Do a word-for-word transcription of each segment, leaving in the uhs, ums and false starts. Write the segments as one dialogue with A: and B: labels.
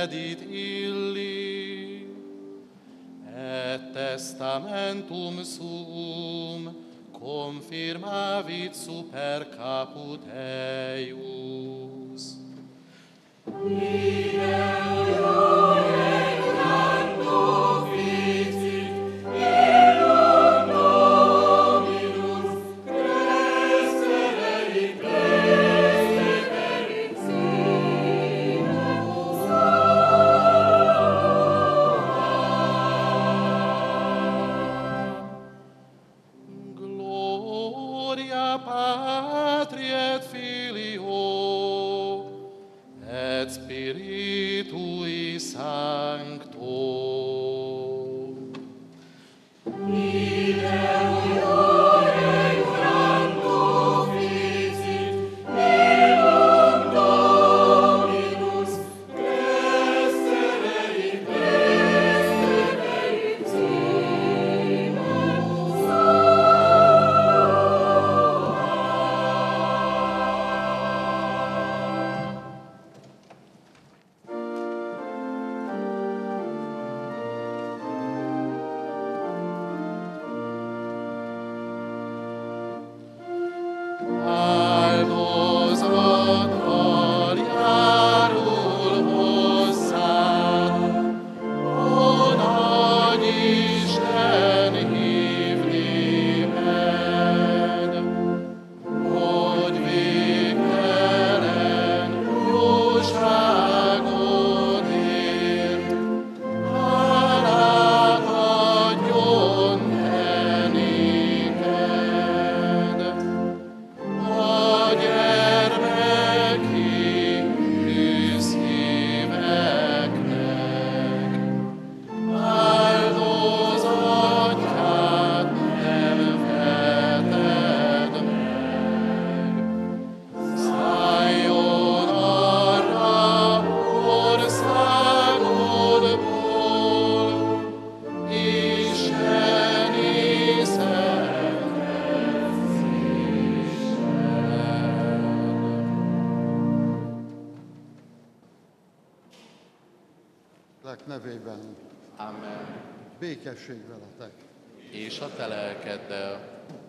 A: kedit illi. Et testamentum suum confirmavit super caput eius. Gloria Patri et Filio et Spiritui Sancto.
B: Nevében.
A: Amen.
B: Békesség veletek.
A: És a te lelkeddel.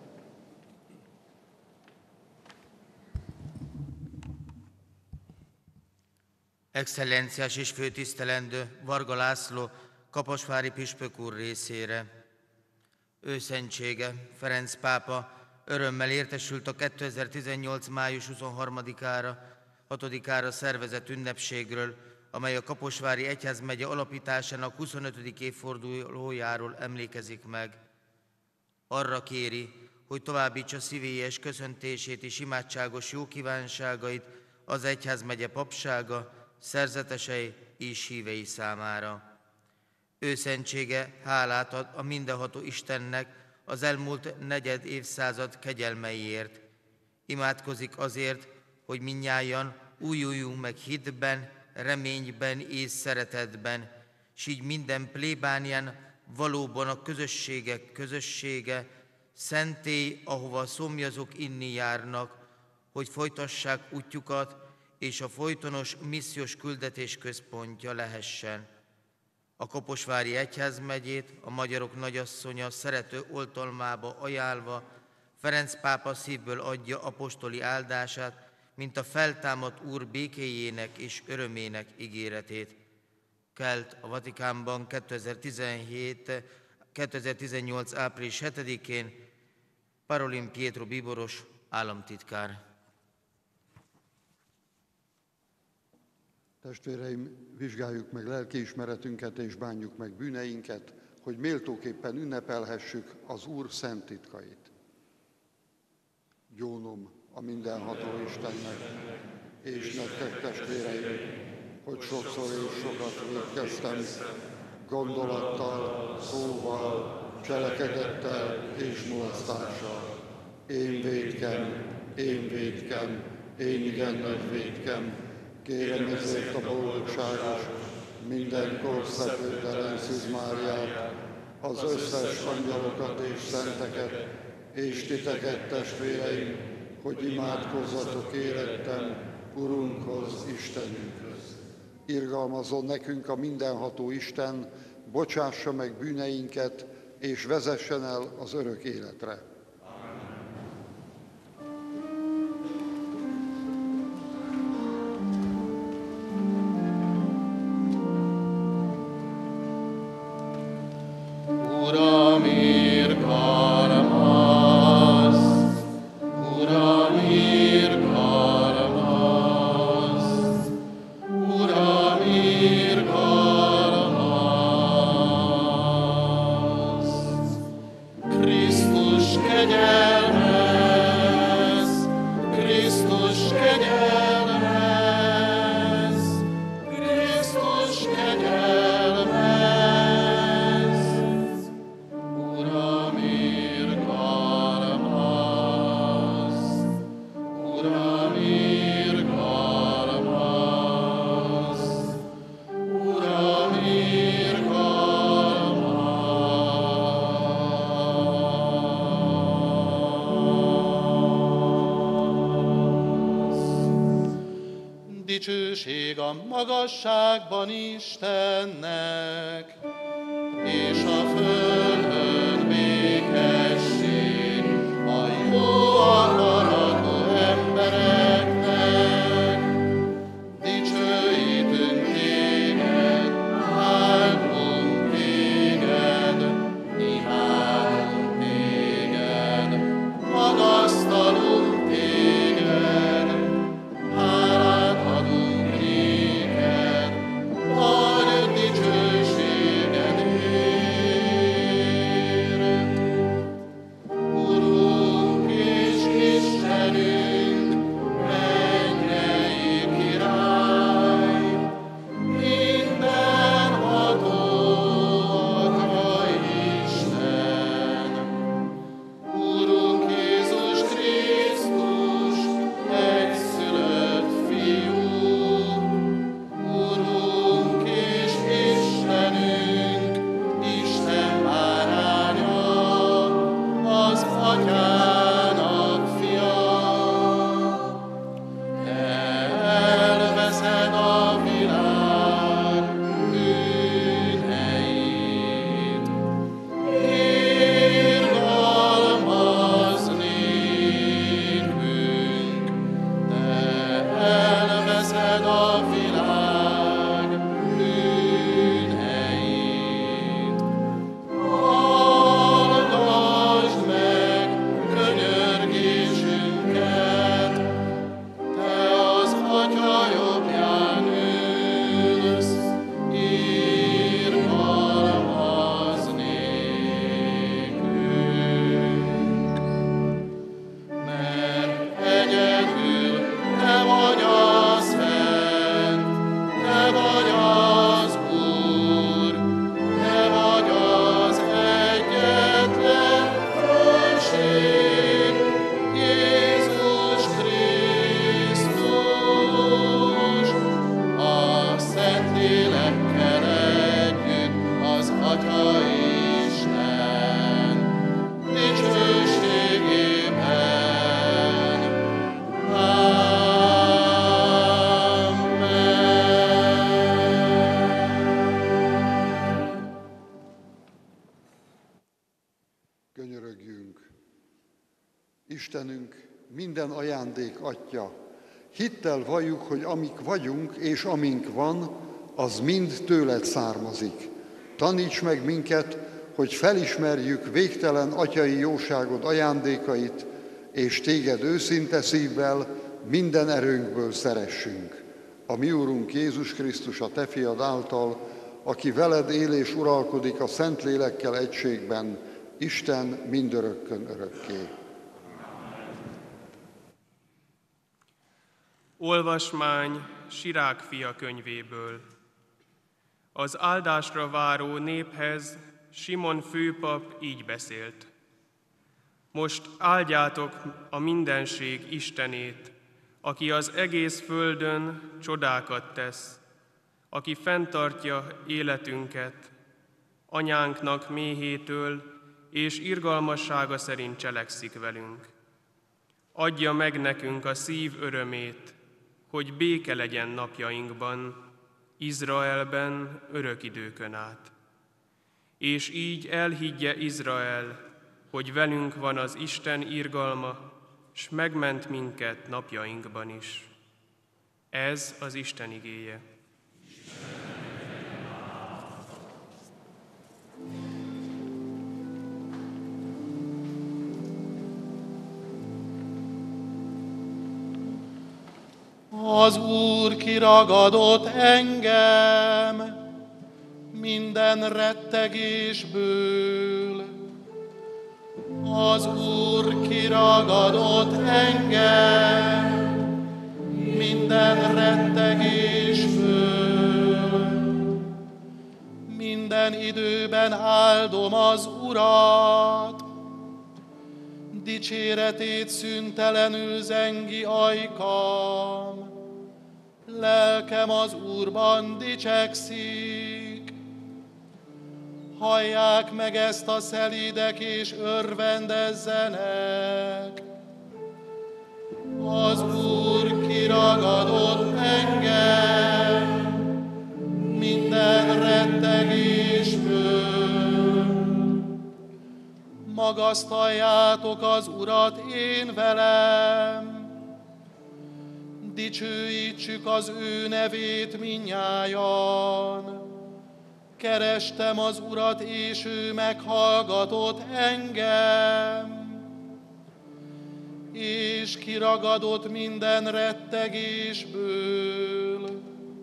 C: Excellenciás és főtisztelendő Varga László, kaposvári püspök úr részére. Őszentsége Ferenc pápa örömmel értesült a kétezer-tizennyolc. május huszonharmadikára, hatodikára szervezett ünnepségről, amely a Kaposvári Egyházmegye alapításának huszonötödik évfordulójáról emlékezik meg. Arra kéri, hogy továbbítsa szívélyes köszöntését és imádságos jókívánságait az Egyházmegye papsága, szerzetesei és hívei számára. Őszentsége hálát ad a mindenható Istennek az elmúlt negyed évszázad kegyelmeiért. Imádkozik azért, hogy mindnyájan újuljunk meg hitben, reményben és szeretetben, s így minden plébánián valóban a közösségek közössége, szentély, ahova a szomjazók inni járnak, hogy folytassák útjukat, és a folytonos missziós küldetés központja lehessen. A Kaposvári Egyházmegyét a magyarok nagyasszonya szerető oltalmába ajánlva Ferenc pápa szívből adja apostoli áldását, mint a feltámadt Úr békéjének és örömének ígéretét. Kelt a Vatikánban kétezer-tizenhét, kétezer-tizennyolc. április hetedikén Parolin Pietro bíboros államtitkár.
B: Testvéreim, vizsgáljuk meg lelkiismeretünket és bánjuk meg bűneinket, hogy méltóképpen ünnepelhessük az Úr szent titkait. Gyónom a mindenható Istennek, és nektek, testvéreim, hogy sokszor és sokat vétkeztem, gondolattal, szóval, cselekedettel és mulasztással. Én vétkem, én vétkem, én igen nagy vétkem, kérem ezért a boldogságos, minden korszepőtelen Szűz Máriát, az összes angyalokat és szenteket, és titeket, testvéreim, hogy imádkozzatok érettem Urunkhoz, Istenünkhöz. Irgalmazzon nekünk a mindenható Isten, bocsássa meg bűneinket, és vezessen el az örök életre.
A: Uram, irgalmazz! Uram, irgalmazz! Uram, irgalmazz! Krisztus kegyelmez! Krisztus kegyelmez! Krisztus kegyelmez! Uram, irgalmazz! Uram, irgalmazz! Uram, irgalmazz! Dicsőség a magasságban Istennek, és a földön békesség a jó akaratú embereknek. Dicsőítünk téged, áldunk téged, imádunk téged, magasztalunk téged, hálát adunk néked, nagy dicsőségedért. Urunk és Istenünk, mennyei király, mindenható Atya Isten. Urunk Jézus Krisztus, egyszülött Fiú, Urunk és Istenünk, Isten báránya, az Atyának fia. Elveszed a világ bűneit, irgalmazz nékünk. Te elveszed a világ bűneit. Hallgassd meg könyörgésünket, Te az Atya jobbján ülsz, irgalmazz nékünk. Mert egyedül Te vagy a Szent, Te vagy az Úr, Te vagy az egyetlen fölség, Jézus Krisztus. A Szentlélekkel együtt az Atya Isten dicsőségében. Amen.
B: Könyörögjünk! Istenünk, minden ajándék Atya, hittel valljuk, hogy amik vagyunk és amink van, az mind tőled származik. Taníts meg minket, hogy felismerjük végtelen atyai jóságod ajándékait, és téged őszinte szívvel minden erőnkből szeressünk. A mi Úrunk Jézus Krisztus, a te fiad által, aki veled él és uralkodik a Szentlélekkel egységben, Isten mindörökkön örökké.
D: Olvasmány Sirák fia könyvéből. Az áldásra váró néphez Simon főpap így beszélt. Most áldjátok a mindenség Istenét, aki az egész földön csodákat tesz, aki fenntartja életünket, anyánknak méhétől és irgalmassága szerint cselekszik velünk. Adja meg nekünk a szív örömét, hogy béke legyen napjainkban, Izraelben örök időkön át. És így elhiggye Izrael, hogy velünk van az Isten irgalma, s megment minket napjainkban is. Ez az Isten igéje.
A: Az Úr kiragadott engem minden rettegésből. Az Úr kiragadott engem minden rettegésből. Minden időben áldom az Urat, dicséretét szüntelenül zengi ajkam. Lelkem az Úrban dicsekszik. Hallják meg ezt a szelídek, és örvendezzenek. Az Úr kiragadott engem minden rettegésből. Magasztaljátok az Urat én velem, dicsőítsük az ő nevét minnyájan. Kerestem az Urat, és ő meghallgatott engem, és kiragadott minden rettegésből.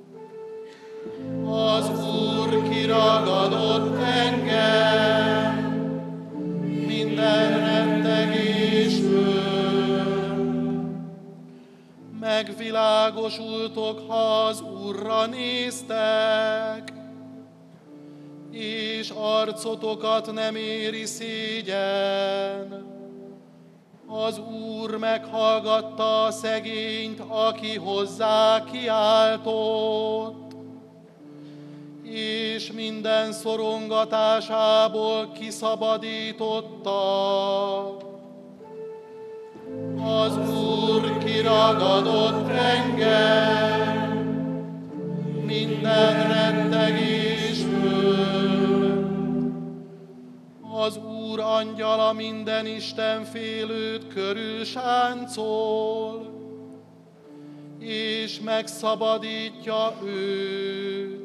A: Az Úr kiragadott engem minden rettegésből. Megvilágosultok, ha az Úrra néztek, és arcotokat nem éri szégyen. Az Úr meghallgatta a szegényt, aki hozzá kiáltott, és minden szorongatásából kiszabadította. Az Úr kiragadott engem minden rettegésből. Az Úr angyala minden istenfélőt körül sáncol, és megszabadítja őt.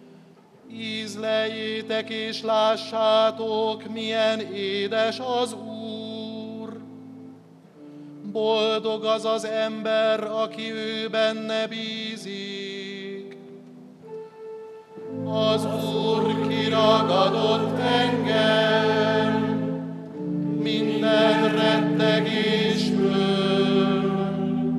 A: Ízleljétek és lássátok, milyen édes az Úr. Boldog az az ember, aki ő benne bízik. Az Úr kiragadott engem minden rettegésből.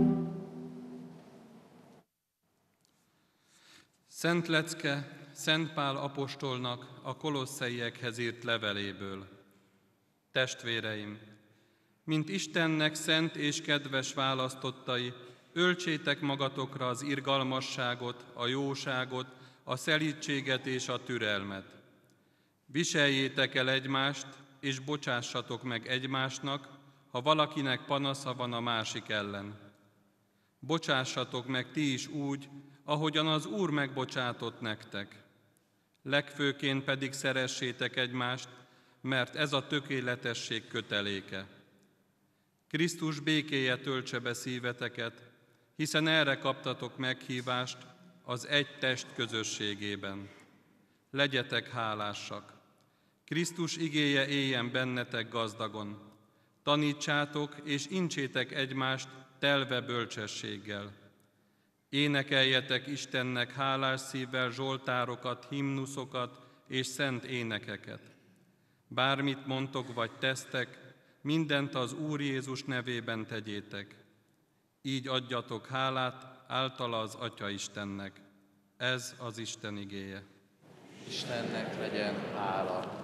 E: Szent lecke Szent Pál apostolnak a kolosszaiekhez írt leveléből. Testvéreim, mint Istennek szent és kedves választottai, öltsétek magatokra az irgalmasságot, a jóságot, a szelídséget és a türelmet. Viseljétek el egymást, és bocsássatok meg egymásnak, ha valakinek panasza van a másik ellen. Bocsássatok meg ti is úgy, ahogyan az Úr megbocsátott nektek. Legfőként pedig szeressétek egymást, mert ez a tökéletesség köteléke. Krisztus békéje töltse be szíveteket, hiszen erre kaptatok meghívást az egy test közösségében. Legyetek hálásak. Krisztus igéje éljen bennetek gazdagon. Tanítsátok és incsétek egymást telve bölcsességgel. Énekeljetek Istennek hálás szívvel zsoltárokat, himnuszokat és szent énekeket. Bármit mondtok vagy tesztek, mindent az Úr Jézus nevében tegyétek. Így adjatok hálát általa az Atya Istennek. Ez az Isten igéje.
F: Istennek legyen hála.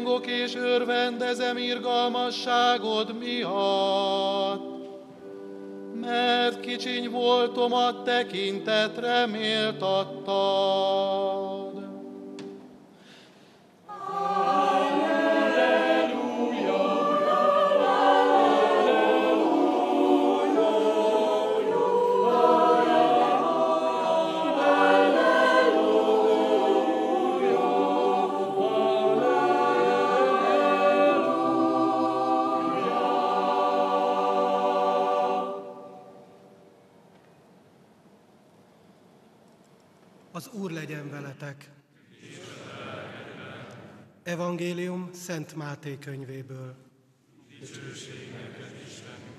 A: Bolyongok és örvendezem irgalmasságod miatt, mert kicsiny voltomat tekintetre méltattad.
G: Az Úr legyen veletek! Evangélium Szent Máté könyvéből.
E: Dicsőség neked, Istenünk!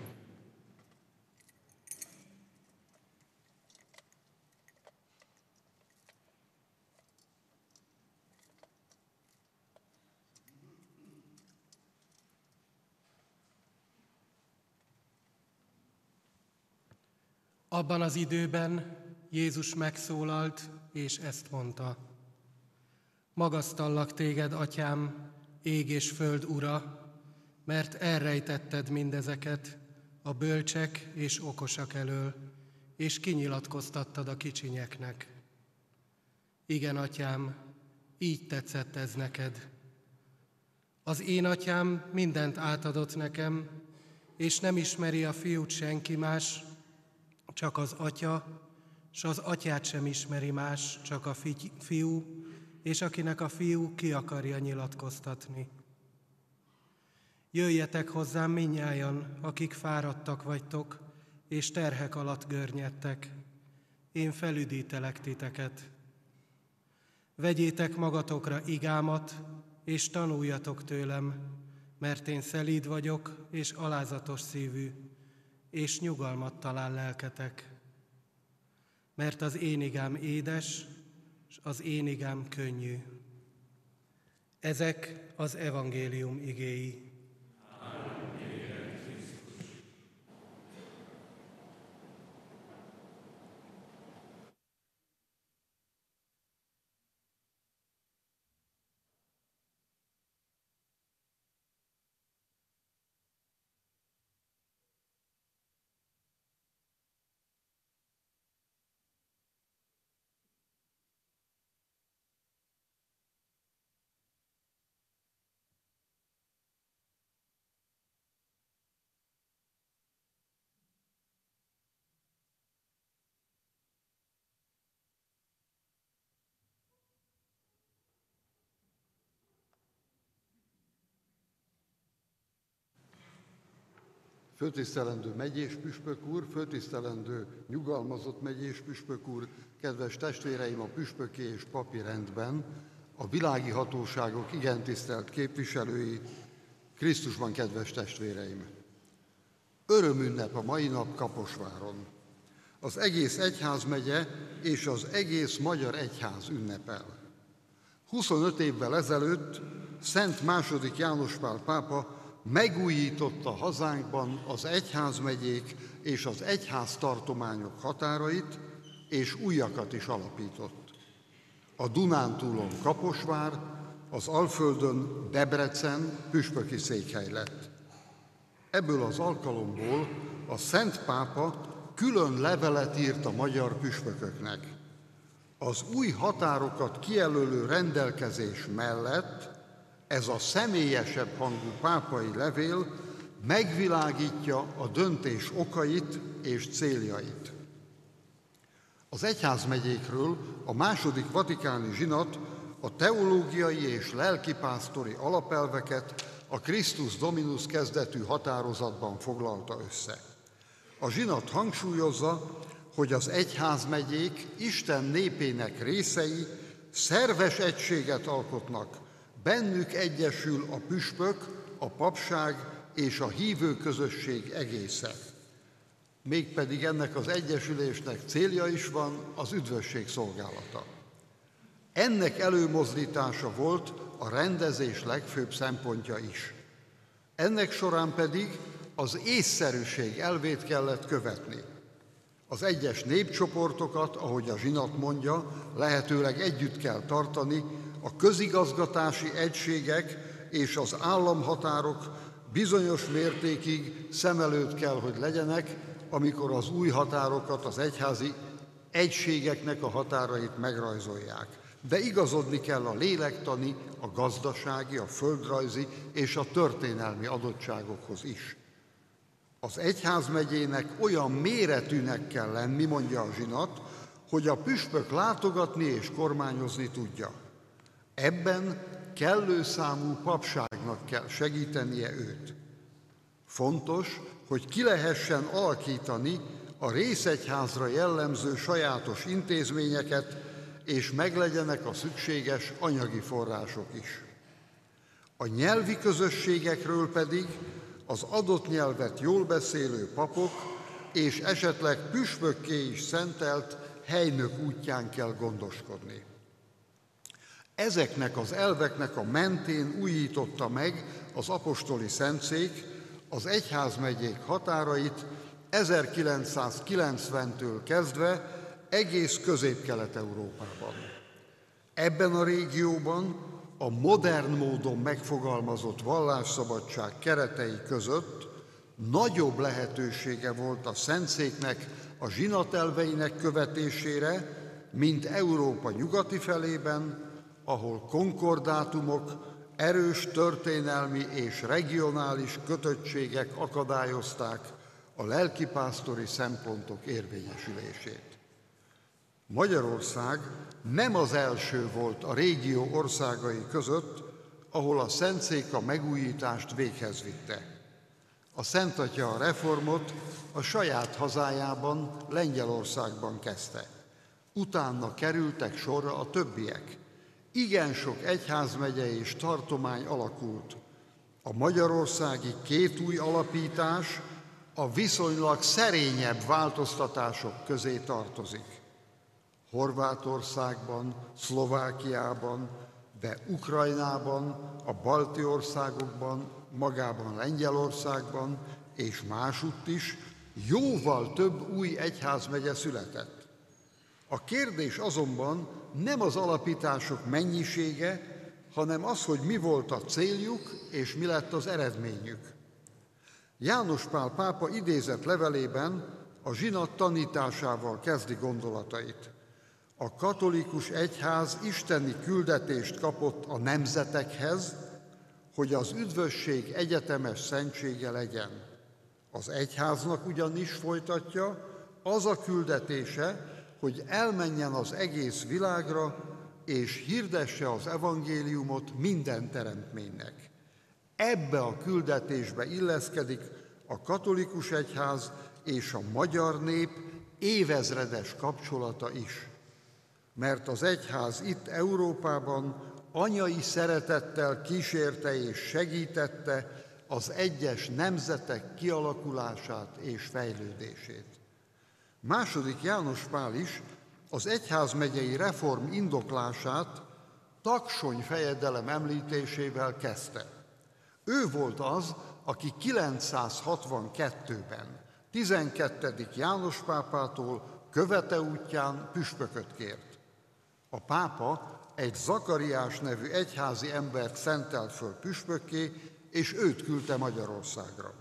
G: Abban az időben Jézus megszólalt, és ezt mondta: Magasztallak téged, Atyám, ég és föld ura, mert elrejtetted mindezeket a bölcsek és okosak elől, és kinyilatkoztattad a kicsinyeknek. Igen, Atyám, így tetszett ez neked. Az én Atyám mindent átadott nekem, és nem ismeri a fiút senki más, csak az Atya, s az Atyát sem ismeri más, csak a fiú, és akinek a fiú ki akarja nyilatkoztatni. Jöjjetek hozzám mindnyájan, akik fáradtak vagytok, és terhek alatt görnyedtek, én felüdítelek titeket. Vegyétek magatokra igámat, és tanuljatok tőlem, mert én szelíd vagyok, és alázatos szívű, és nyugalmat talál lelketek. Mert az én igám édes, és az én igám könnyű. Ezek az evangélium igéi.
B: Főtisztelendő megyés püspök úr, főtisztelendő nyugalmazott megyés püspök úr, kedves testvéreim a püspöki és papi rendben, a világi hatóságok igen tisztelt képviselői, Krisztusban kedves testvéreim! Örömünnep a mai nap Kaposváron. Az egész egyházmegye és az egész magyar egyház ünnepel. huszonöt évvel ezelőtt Szent második János Pál pápa megújította hazánkban az egyházmegyék és az egyháztartományok határait, és újakat is alapított. A Dunántúlon Kaposvár, az Alföldön Debrecen püspöki székhely lett. Ebből az alkalomból a Szent Pápa külön levelet írt a magyar püspököknek. Az új határokat kijelölő rendelkezés mellett ez a személyesebb hangú pápai levél megvilágítja a döntés okait és céljait. Az egyházmegyékről a második vatikáni zsinat a teológiai és lelkipásztori alapelveket a Christus Dominus kezdetű határozatban foglalta össze. A zsinat hangsúlyozza, hogy az egyházmegyék Isten népének részei szerves egységet alkotnak, bennük egyesül a püspök, a papság és a hívő közösség egésze. Mégpedig ennek az egyesülésnek célja is van, az üdvösség szolgálata. Ennek előmozdítása volt a rendezés legfőbb szempontja is. Ennek során pedig az észszerűség elvét kellett követni. Az egyes népcsoportokat, ahogy a zsinat mondja, lehetőleg együtt kell tartani, a közigazgatási egységek és az államhatárok bizonyos mértékig szem előtt kell, hogy legyenek, amikor az új határokat, az egyházi egységeknek a határait megrajzolják. De igazodni kell a lélektani, a gazdasági, a földrajzi és a történelmi adottságokhoz is. Az egyházmegyének olyan méretűnek kell lenni, mondja a zsinat, hogy a püspök látogatni és kormányozni tudja. Ebben kellő számú papságnak kell segítenie őt. Fontos, hogy ki lehessen alakítani a részegyházra jellemző sajátos intézményeket, és meglegyenek a szükséges anyagi források is. A nyelvi közösségekről pedig az adott nyelvet jól beszélő papok és esetleg püspökké is szentelt helynök útján kell gondoskodni. Ezeknek az elveknek a mentén újította meg az apostoli szentszék az egyházmegyék határait ezerkilencszázkilencventől kezdve egész Közép-Kelet-Európában. Ebben a régióban a modern módon megfogalmazott vallásszabadság keretei között nagyobb lehetősége volt a szentszéknek a zsinatelveinek követésére, mint Európa nyugati felében, ahol konkordátumok, erős történelmi és regionális kötöttségek akadályozták a lelkipásztori szempontok érvényesülését. Magyarország nem az első volt a régió országai között, ahol a szentszék a megújítást véghez vitte. A Szent Atya a reformot a saját hazájában, Lengyelországban kezdte. Utána kerültek sorra a többiek. Igen sok egyházmegye és tartomány alakult. A magyarországi két új alapítás a viszonylag szerényebb változtatások közé tartozik. Horvátországban, Szlovákiában, de Ukrajnában, a balti országokban, magában Lengyelországban és másutt is jóval több új egyházmegye született. A kérdés azonban nem az alapítások mennyisége, hanem az, hogy mi volt a céljuk és mi lett az eredményük. János Pál pápa idézett levelében a zsinat tanításával kezdi gondolatait. A katolikus egyház isteni küldetést kapott a nemzetekhez, hogy az üdvösség egyetemes szentsége legyen. Az egyháznak ugyanis, folytatja, az a küldetése, hogy elmenjen az egész világra, és hirdesse az evangéliumot minden teremtménynek. Ebbe a küldetésbe illeszkedik a katolikus egyház és a magyar nép évezredes kapcsolata is. Mert az egyház itt Európában anyai szeretettel kísérte és segítette az egyes nemzetek kialakulását és fejlődését. Második János Pál is az egyházmegyei reform indoklását Taksony fejedelem említésével kezdte. Ő volt az, aki kilencszázhatvankettőben tizenkettedik János pápától követe útján püspököt kért. A pápa egy Zakariás nevű egyházi embert szentelt föl püspökké, és őt küldte Magyarországra.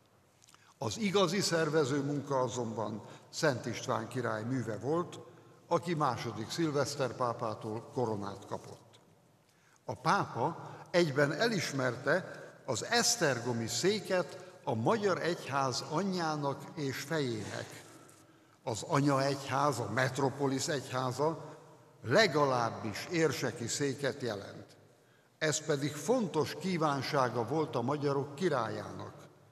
B: Az igazi szervező munka azonban Szent István király műve volt, aki második Szilveszter pápától koronát kapott. A pápa egyben elismerte az esztergomi széket a magyar egyház anyjának és fejének. Az anyaegyház, a metropolisz egyháza legalábbis érseki széket jelent. Ez pedig fontos kívánsága volt a magyarok királyának.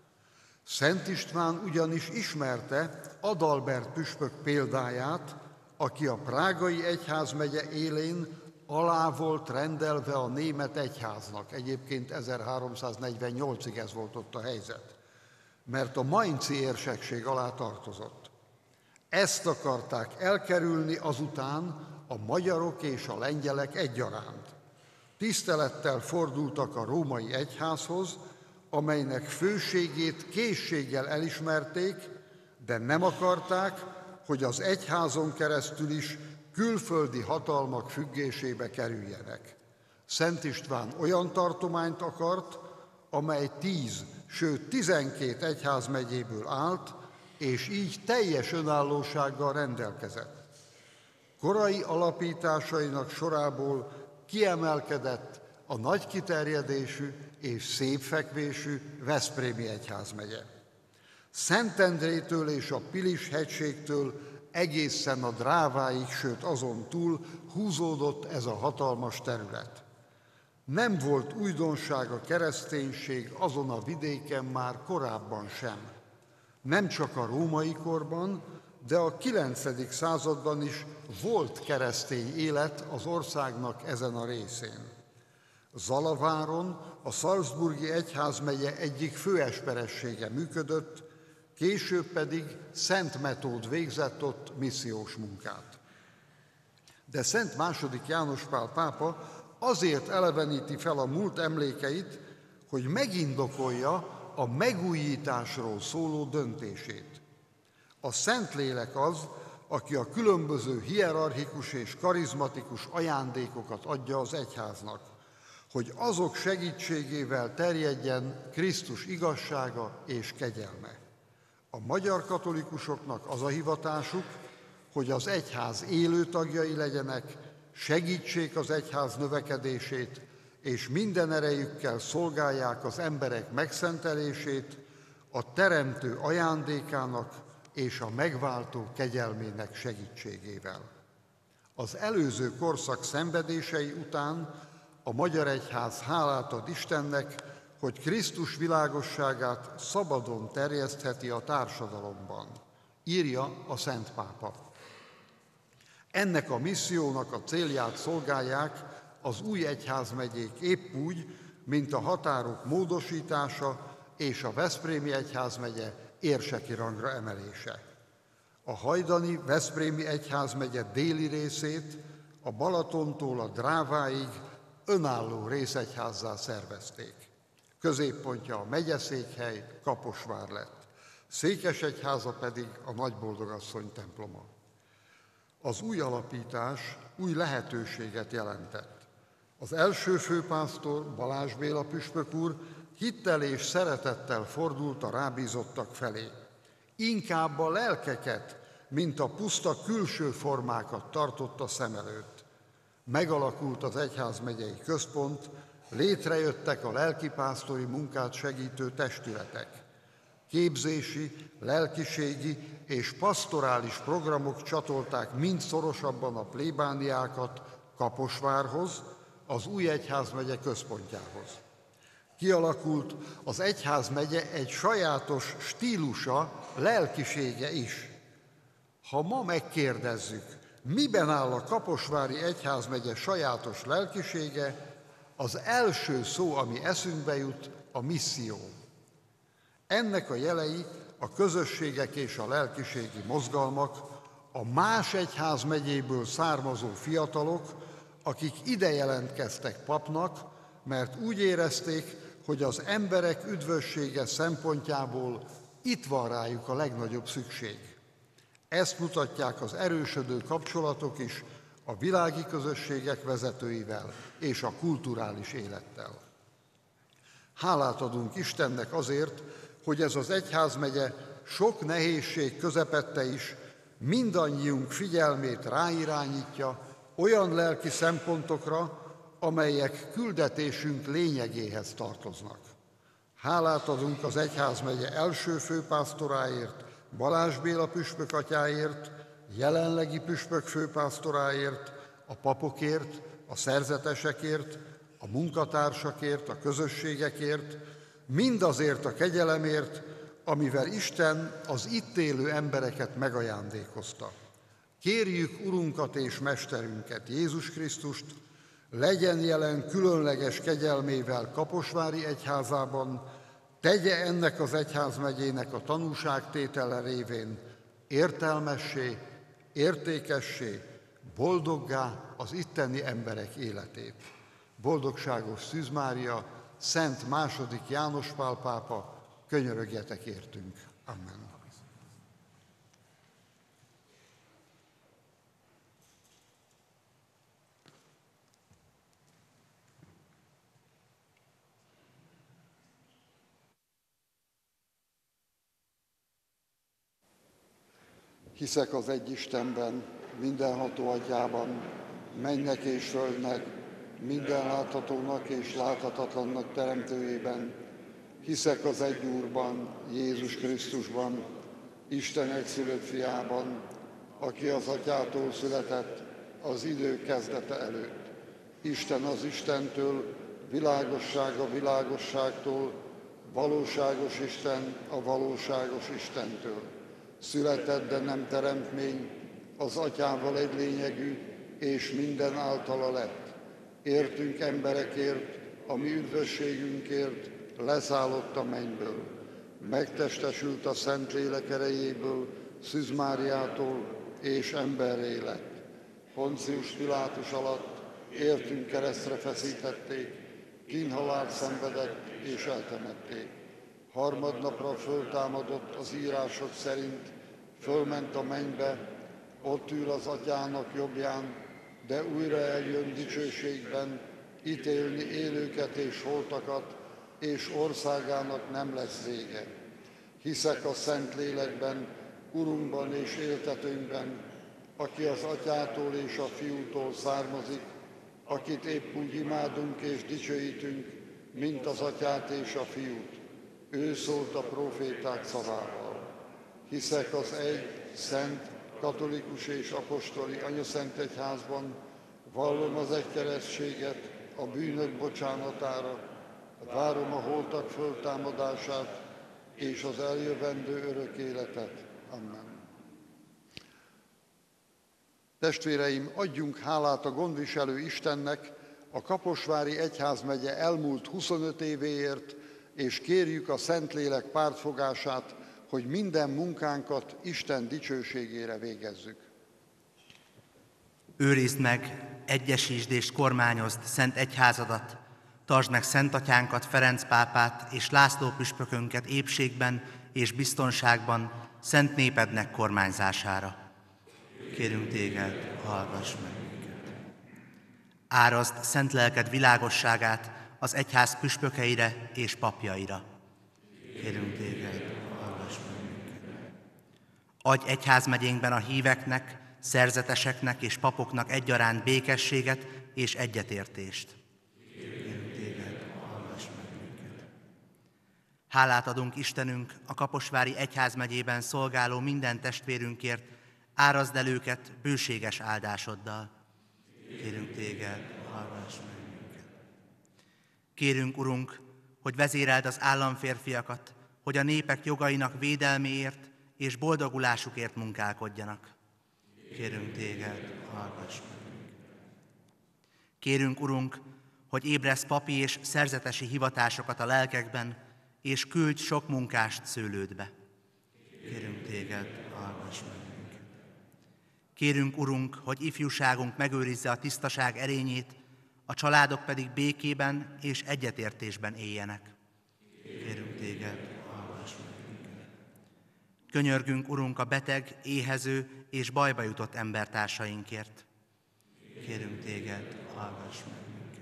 B: Szent István ugyanis ismerte Adalbert püspök példáját, aki a prágai egyházmegye élén alá volt rendelve a német egyháznak. Egyébként ezerháromszáznegyvennyolcig ez volt ott a helyzet, mert a mainci érsekség alá tartozott. Ezt akarták elkerülni azután a magyarok és a lengyelek egyaránt. Tisztelettel fordultak a római egyházhoz, amelynek főségét készséggel elismerték, de nem akarták, hogy az egyházon keresztül is külföldi hatalmak függésébe kerüljenek. Szent István olyan tartományt akart, amely tíz, sőt tizenkét egyházmegyéből állt, és így teljes önállósággal rendelkezett. Korai alapításainak sorából kiemelkedett a nagy kiterjedésű és szépfekvésű veszprémi egyházmegye. Szentendrétől és a Pilis-hegységtől egészen a Dráváig, sőt azon túl húzódott ez a hatalmas terület. Nem volt újdonság a kereszténység azon a vidéken már korábban sem. Nem csak a római korban, de a kilencedik században is volt keresztény élet az országnak ezen a részén. Zalaváron a Salzburgi egyházmegye egyik főesperessége működött, később pedig Szent Metód végzett ott missziós munkát. De Szent második János Pál pápa azért eleveníti fel a múlt emlékeit, hogy megindokolja a megújításról szóló döntését. A Szentlélek az, aki a különböző hierarchikus és karizmatikus ajándékokat adja az egyháznak, hogy azok segítségével terjedjen Krisztus igazsága és kegyelme. A magyar katolikusoknak az a hivatásuk, hogy az egyház élő tagjai legyenek, segítsék az egyház növekedését, és minden erejükkel szolgálják az emberek megszentelését, a teremtő ajándékának és a megváltó kegyelmének segítségével. Az előző korszak szenvedései után a magyar egyház hálát ad Istennek, hogy Krisztus világosságát szabadon terjesztheti a társadalomban, írja a Szent Pápa. Ennek a missziónak a célját szolgálják az új egyházmegyék épp úgy, mint a határok módosítása és a veszprémi egyházmegye érseki rangra emelése. A hajdani veszprémi egyházmegye déli részét a Balatontól a Dráváig önálló részegyházzá szervezték. Középpontja a megyeszékhely Kaposvár lett, székesegyháza pedig a Nagyboldogasszony temploma. Az új alapítás új lehetőséget jelentett. Az első főpásztor, Balázs Béla püspök úr hittel és szeretettel fordult a rábízottak felé. Inkább a lelkeket, mint a puszta külső formákat tartotta szem előtt. Megalakult az egyházmegyei központ, létrejöttek a lelkipásztori munkát segítő testületek. Képzési, lelkiségi és pastorális programok csatolták mind szorosabban a plébániákat Kaposvárhoz, az új egyházmegye központjához. Kialakult az egyházmegye egy sajátos stílusa, lelkisége is. Ha ma megkérdezzük, miben áll a kaposvári egyházmegye sajátos lelkisége, az első szó, ami eszünkbe jut, a misszió. Ennek a jelei a közösségek és a lelkiségi mozgalmak, a más egyházmegyéből származó fiatalok, akik ide jelentkeztek papnak, mert úgy érezték, hogy az emberek üdvössége szempontjából itt van rájuk a legnagyobb szükség. Ezt mutatják az erősödő kapcsolatok is a világi közösségek vezetőivel és a kulturális élettel. Hálát adunk Istennek azért, hogy ez az egyházmegye sok nehézség közepette is mindannyiunk figyelmét ráirányítja olyan lelki szempontokra, amelyek küldetésünk lényegéhez tartoznak. Hálát adunk az egyházmegye első főpásztoráért, Balázs Béla püspök atyáért, jelenlegi püspök főpásztoráért, a papokért, a szerzetesekért, a munkatársakért, a közösségekért, mindazért a kegyelemért, amivel Isten az itt élő embereket megajándékozta. Kérjük Urunkat és Mesterünket, Jézus Krisztust, legyen jelen különleges kegyelmével Kaposvári egyházában, tegye ennek az egyházmegyének a tanúságtétele révén értelmessé, értékessé, boldoggá az itteni emberek életét. Boldogságos Szűz Mária, Szent második János Pál pápa, könyörögjetek értünk. Amen. Hiszek az egy Istenben, mindenható Atyában, mennynek és földnek, minden láthatónak és láthatatlannak teremtőjében. Hiszek az egy Úrban, Jézus Krisztusban, Isten egyszülött fiában, aki az Atyától született az idő kezdete előtt. Isten az Istentől, világosság a világosságtól, valóságos Isten a valóságos Istentől. Született, de nem teremtmény, az Atyával egy lényegű, és minden általa lett. Értünk emberekért, a mi üdvösségünkért, leszállott a mennyből. Megtestesült a Szentlélek erejéből, Szűz Máriától, és emberré lett. Poncius Pilátus alatt értünk keresztre feszítették, kínhalált szenvedett és eltemették. Harmadnapra föltámadott az írások szerint, fölment a mennybe, ott ül az Atyának jobbján, de újra eljön dicsőségben, ítélni élőket és holtakat, és országának nem lesz vége. Hiszek a Szentlélekben, Urunkban és éltetőnkben, aki az Atyától és a Fiútól származik, akit épp úgy imádunk és dicsőítünk, mint az Atyát és a Fiút. Ő szólt a próféták szavával. Hiszek az egy, szent, katolikus és apostoli anyaszent egyházban, vallom az egykeresztséget a bűnök bocsánatára, várom a holtak föltámadását és az eljövendő örök életet. Amen. Testvéreim, adjunk hálát a gondviselő Istennek a Kaposvári Egyházmegye elmúlt huszonöt évéért, és kérjük a Szentlélek pártfogását, hogy minden munkánkat Isten dicsőségére végezzük.
H: Őrizd meg, egyesítsd és kormányozd szent egyházadat, tartsd meg Szent Atyánkat, Ferenc pápát és László püspökönket épségben és biztonságban szent népednek kormányzására. Kérünk téged, hallgass meg minket. Árazd szent lelked világosságát az egyház püspökeire és papjaira. Kérünk téged, hallgass meg minket. Adj egyházmegyénkben a híveknek, szerzeteseknek és papoknak egyaránt békességet és egyetértést. Kérünk téged, hallgass meg minket. Hálát adunk Istenünk a Kaposvári Egyházmegyében szolgáló minden testvérünkért, árazd el őket bőséges áldásoddal. Kérünk téged, hallgass meg minket. Kérünk, Urunk, hogy vezéreld az államférfiakat, hogy a népek jogainak védelméért és boldogulásukért munkálkodjanak. Kérünk téged, hallgass meg minket. Kérünk, Urunk, hogy ébresz papi és szerzetesi hivatásokat a lelkekben, és küldj sok munkást szőlődbe. Kérünk téged, hallgass meg minket. Kérünk, Urunk, hogy ifjúságunk megőrizze a tisztaság erényét, a családok pedig békében és egyetértésben éljenek. Kérünk téged, hallgass meg minket. Könyörgünk, Urunk, a beteg, éhező és bajba jutott embertársainkért. Kérünk téged, hallgass meg minket.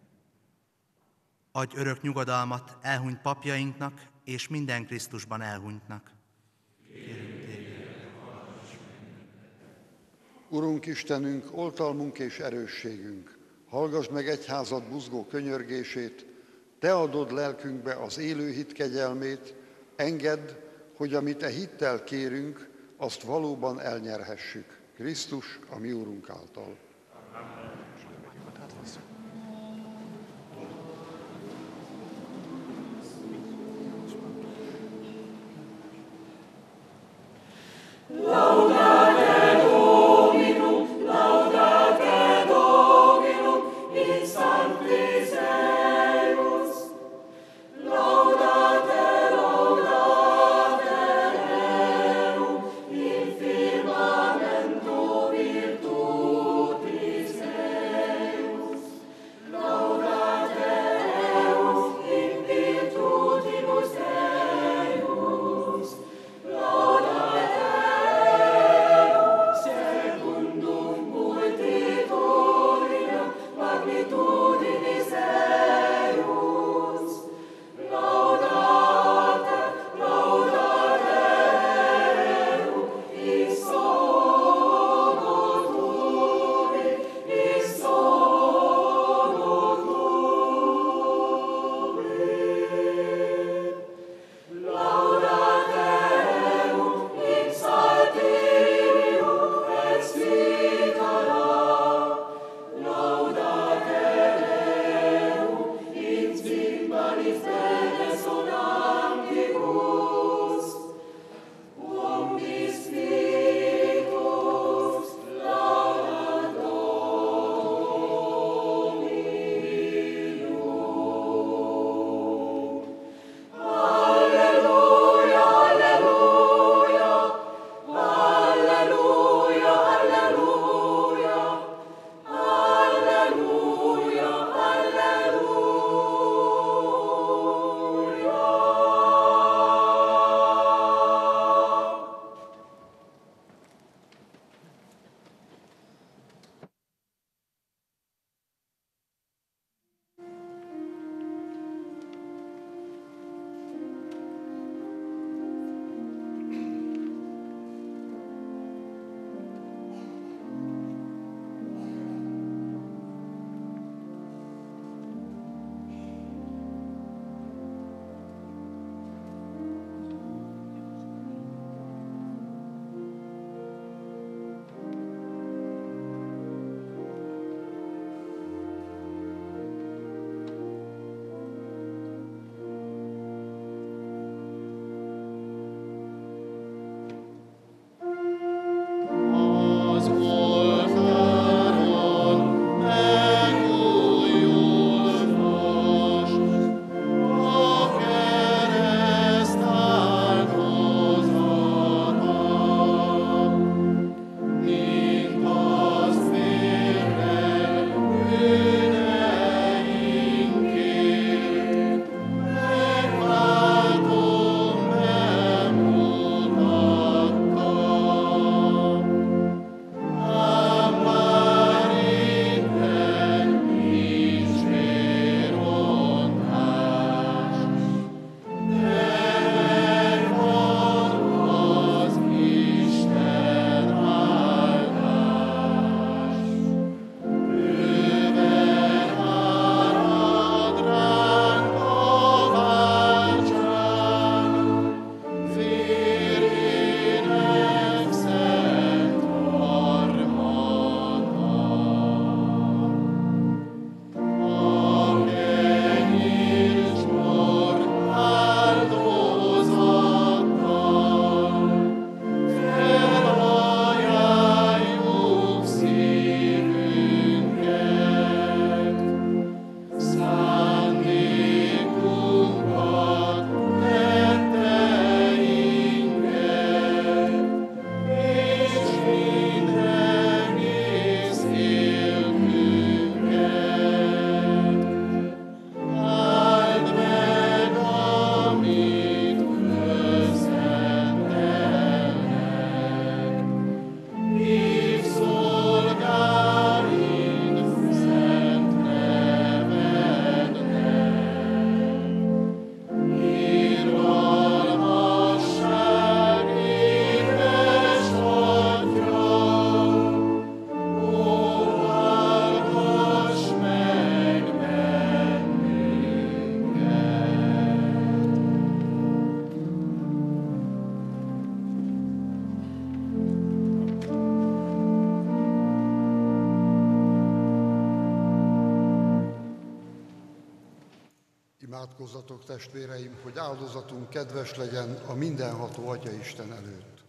H: Adj örök nyugodalmat elhunyt papjainknak és minden Krisztusban elhunytnak. Kérünk téged, hallgass meg minket.
B: Urunk Istenünk, oltalmunk és erősségünk, hallgass meg egyházad buzgó könyörgését, te adod lelkünkbe az élő hit kegyelmét, engedd, hogy amit e hittel kérünk, azt valóban elnyerhessük. Krisztus, a mi Úrunk által.
I: Firmamento virtutem
B: Imádkozzatok, testvéreim, hogy áldozatunk kedves legyen a mindenható Atya Isten előtt.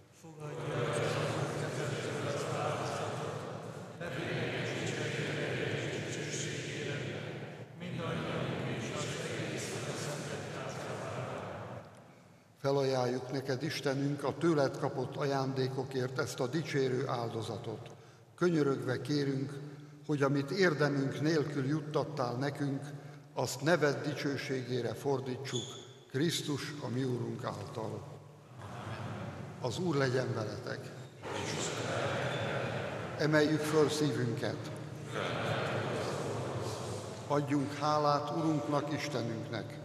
B: Felajánljuk neked, Istenünk, a tőled kapott ajándékokért ezt a dicsérő áldozatot. Könyörögve kérünk, hogy amit érdemünk nélkül juttattál nekünk, azt neved dicsőségére fordítsuk Krisztus, a mi Úrunk által. Az Úr legyen veletek! Emeljük föl szívünket! Adjunk hálát Urunknak, Istenünknek!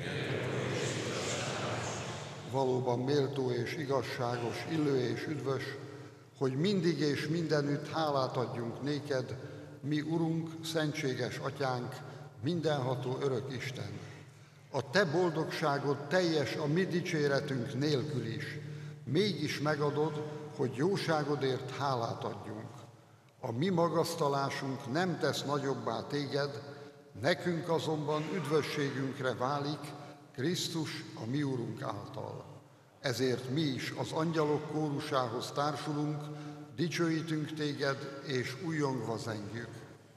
B: Valóban méltó és igazságos, illő és üdvös, hogy mindig és mindenütt hálát adjunk néked, mi Urunk, szentséges Atyánk, mindenható örök Isten. A te boldogságod teljes a mi dicséretünk nélkül is, mégis megadod, hogy jóságodért hálát adjunk. A mi magasztalásunk nem tesz nagyobbá téged, nekünk azonban üdvösségünkre válik Krisztus, a mi Úrunk által. Ezért mi is az angyalok kórusához társulunk, dicsőítünk téged és újjongva zengjük.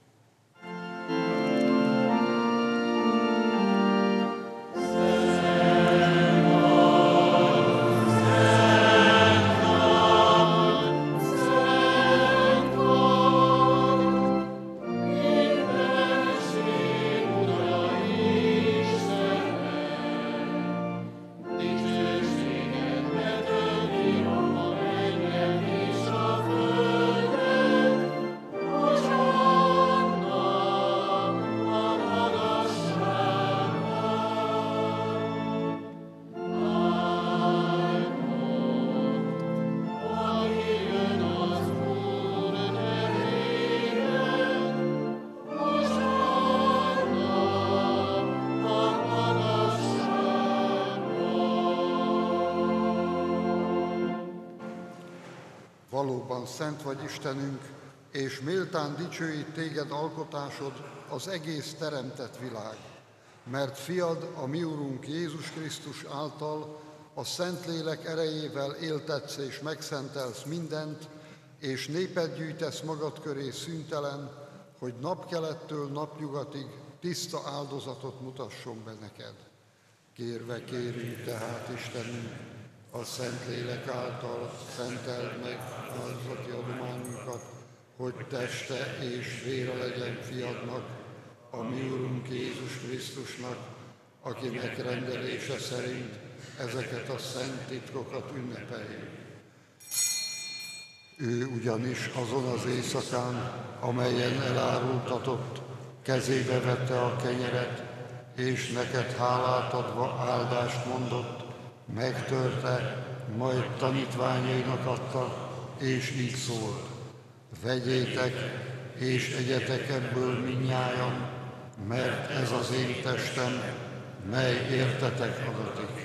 B: Valóban szent vagy Istenünk, és méltán dicsőít téged alkotásod, az egész teremtett világ, mert fiad, a mi Urunk Jézus Krisztus által a Szentlélek erejével éltetsz és megszentelsz mindent, és népet gyűjtesz magad köré szüntelen, hogy napkelettől napnyugatig tiszta áldozatot mutasson be neked. Kérve kérünk tehát, Istenünk, a Szentlélek által szenteld meg áldozati adományunkat, hogy teste és vére legyen fiadnak, a mi Urunk Jézus Krisztusnak, akinek rendelése szerint ezeket a szent titkokat ünnepeljük. Ő ugyanis azon az éjszakán, amelyen elárultatott, kezébe vette a kenyeret, és neked hálát adva áldást mondott, megtörte, majd tanítványainak adta, és így szólt: vegyétek, és egyetek ebből mindnyájan, mert ez az én testem, mely értetek adatik.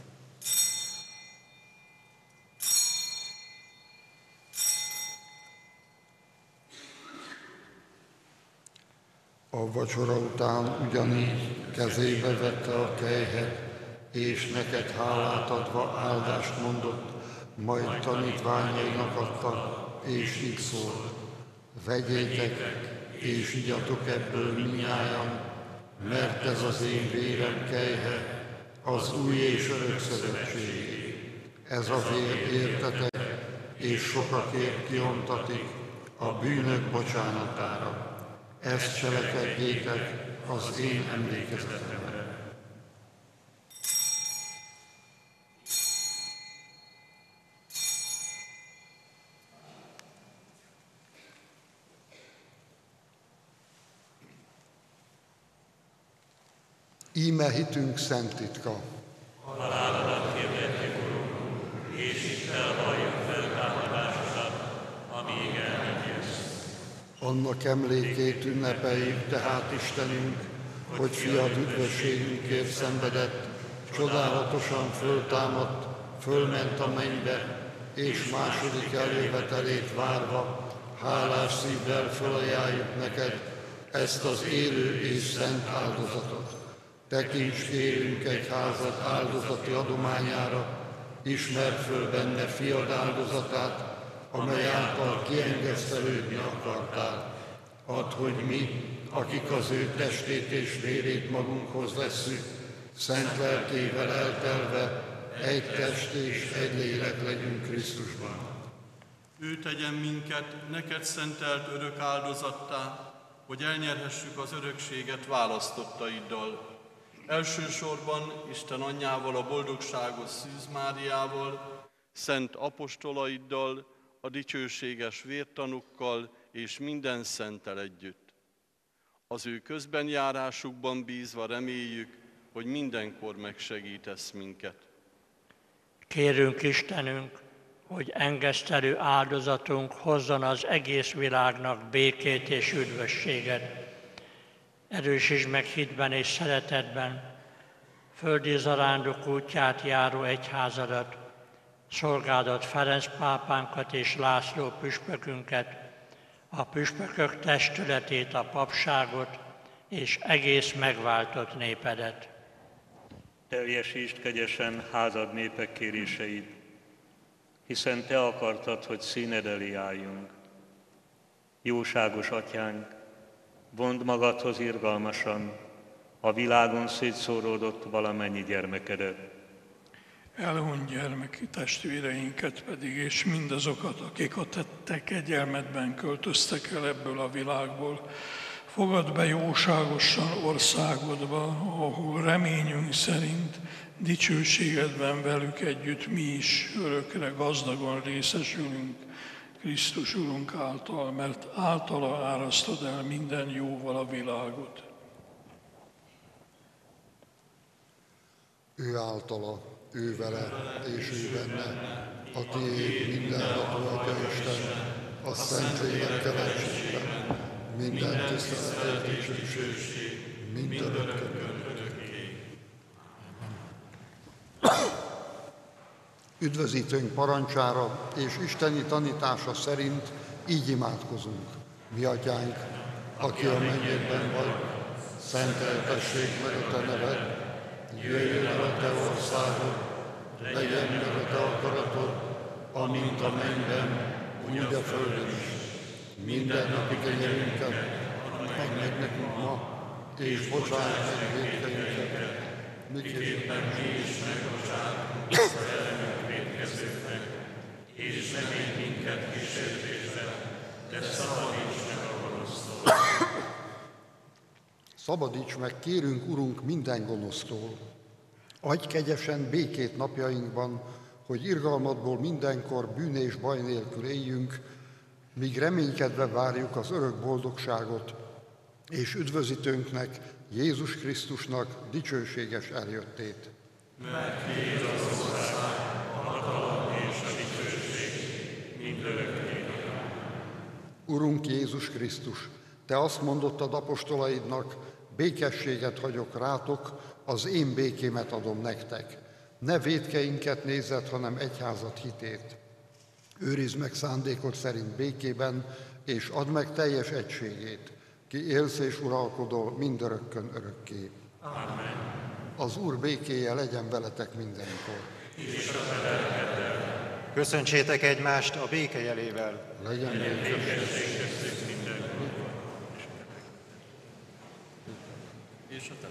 B: A vacsora után ugyanígy kezébe vette a kelyhet, és neked hálát adva áldást mondott, majd tanítványainak adta, és így szólt: vegyétek, és igyatok ebből mindnyájan, mert ez az én vérem kelyhe, az új és örök szövetségé. Ez a vér értetek, és sokakért kiontatik a bűnök bocsánatára. Ezt cselekedjétek az én emlékezetemre. Íme hitünk szent titka.
I: Halálodat hirdetjük, Urunk, és hittel valljuk feltámadásodat, amíg el nem jössz.
B: Annak emlékét ünnepeljük tehát, Istenünk, hogy fiad üdvösségünkért szenvedett, csodálatosan föltámadt, fölment a mennybe, és második elővetelét várva, hálás szívvel fölajánljuk neked ezt az élő és szent áldozatot. Tekints kérünk egyházat áldozati adományára, ismerd föl benne fiad áldozatát, amely által kiengesztelődni akartál. Add, hogy mi, akik az ő testét és vérét magunkhoz vesszük, szent lelkével eltelve, egy test és egy lélek legyünk Krisztusban.
J: Ő tegyen minket neked szentelt örök áldozattá, hogy elnyerhessük az örökséget választottaiddal. Elsősorban Isten anyjával, a boldogságos Szűz Máriával, szent apostolaiddal, a dicsőséges vértanukkal és minden szenttel együtt. Az ő közbenjárásukban bízva reméljük, hogy mindenkor megsegítesz minket.
K: Kérünk Istenünk, hogy engesztelő áldozatunk hozzon az egész világnak békét és üdvösséget. Erősítsd meg hitben és szeretetben földi zarándok útját járó egyházadat, szolgádat Ferenc pápánkat és László püspökünket, a püspökök testületét, a papságot és egész megváltott népedet.
I: Teljesítsd kegyesen házad népek kéréseit, hiszen te akartad, hogy színed elé álljunk. Jóságos atyánk, vondd magadhoz irgalmasan a világon szétszóródott valamennyi gyermekedet.
L: Elhunyt gyermeki testvéreinket pedig, és mindazokat, akik a te kegyelmedben költöztek el ebből a világból, fogadd be jóságosan országodba, ahol reményünk szerint dicsőségedben velük együtt mi is örökre gazdagon részesülünk Krisztus Urunk által, mert általa árasztod el minden jóval a világot.
B: Ő általa, ő vele és ő benne, a tiéd mindenható Atya Isten, a Szent Lélekkel egységben, minden tisztelet és dicsőség, mindörökkön örökké. Üdvözítőnk parancsára és isteni tanítása szerint így imádkozunk. Mi atyánk, aki a mennyekben vagy, szenteltessék meg a te neved, jöjjön el a te országod, legyen meg a te akaratod, amint a mennyben, úgy a földön is. Minden napi kenyerünket add meg nekünk ma, és bocsáss meg vétkeinket, miképpen mi is megbocsátunk az ellenünk vétkezőknek, és ne védj minket kísértésbe, de szabadíts meg a gonosztól. Szabadíts meg, kérünk, Urunk, minden gonosztól. Adj kegyesen békét napjainkban, hogy irgalmadból mindenkor bűn és baj nélkül éljünk, míg reménykedve várjuk az örök boldogságot, és üdvözítőnknek, Jézus Krisztusnak dicsőséges eljöttét.
I: Mert tiéd az ország, a hatalom és a dicsőség, mindörökké.
B: Urunk Jézus Krisztus, te azt mondottad apostolaidnak, békességet hagyok rátok, az én békémet adom nektek. Ne vétkeinket nézed, hanem egyházat hitét. Őrizd meg szándékod szerint békében, és add meg teljes egységét, ki élsz és uralkodol mindörökkön örökké.
I: Amen.
B: Az Úr békéje legyen veletek mindenkor.
I: És a te lelkeddel.
M: Köszöntsétek egymást a béke jelével.
B: Legyen békesség.
J: És a te lelkeddel.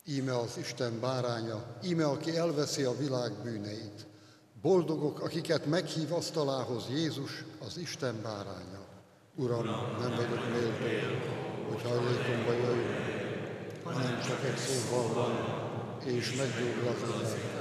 B: Íme az Isten báránya, íme aki elveszi a világ bűneit. Boldogok, akiket meghív asztalához Jézus, az Isten báránya. Uram, nem vagyok méltó, hogy hajlékomba jöjj, hanem csak egy szóval van, és meggyógyul az én lelkem.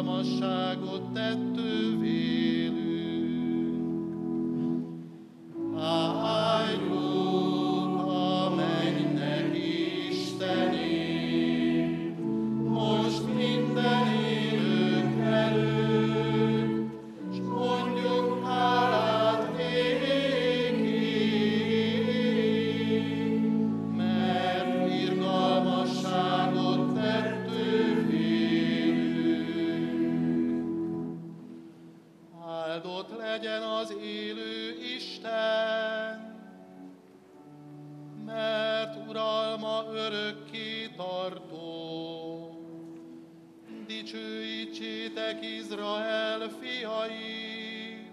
A: irgalmasságot tett ő vélünk. Áldjuk a mennynek Istenét, most minden élők előtt, s mondjuk hálát néki, mert irgalmasságot tett ő vélünk. Áldott legyen az élő Isten, mert uralma örökké tartó. Dicsőítsétek Izrael fiai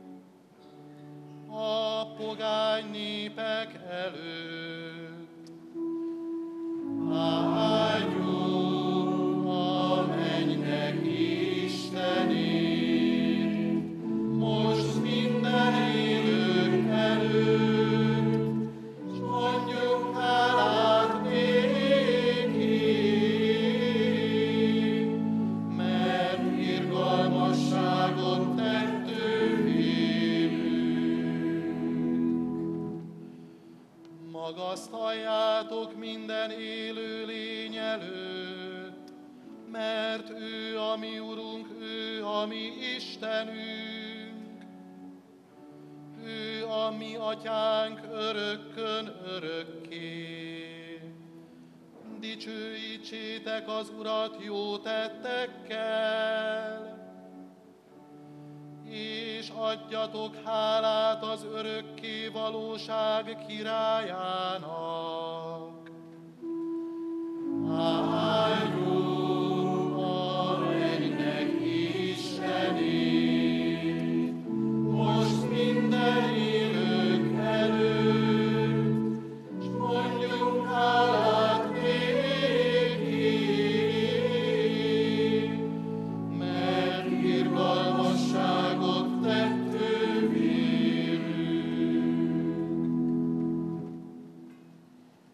A: a pogány népek előtt. Áldjuk a mennynek Istenét, most minden élők előtt, s mondjuk hálát néki, mert irgalmasságot tett ő vélünk. Magasztaljátok minden élő lény előtt, mert ő a mi Urunk, ő a mi Istenünk. Ő a mi Atyánk örökkön örökké. Dicsőítsétek az Urat jó tettekkel, és adjatok hálát az örökké valóság királyának. Áldjuk a mennynek Istenét, most minden élők előtt, s mondjuk hálát néki, mert irgalmasságot tett ő vélünk.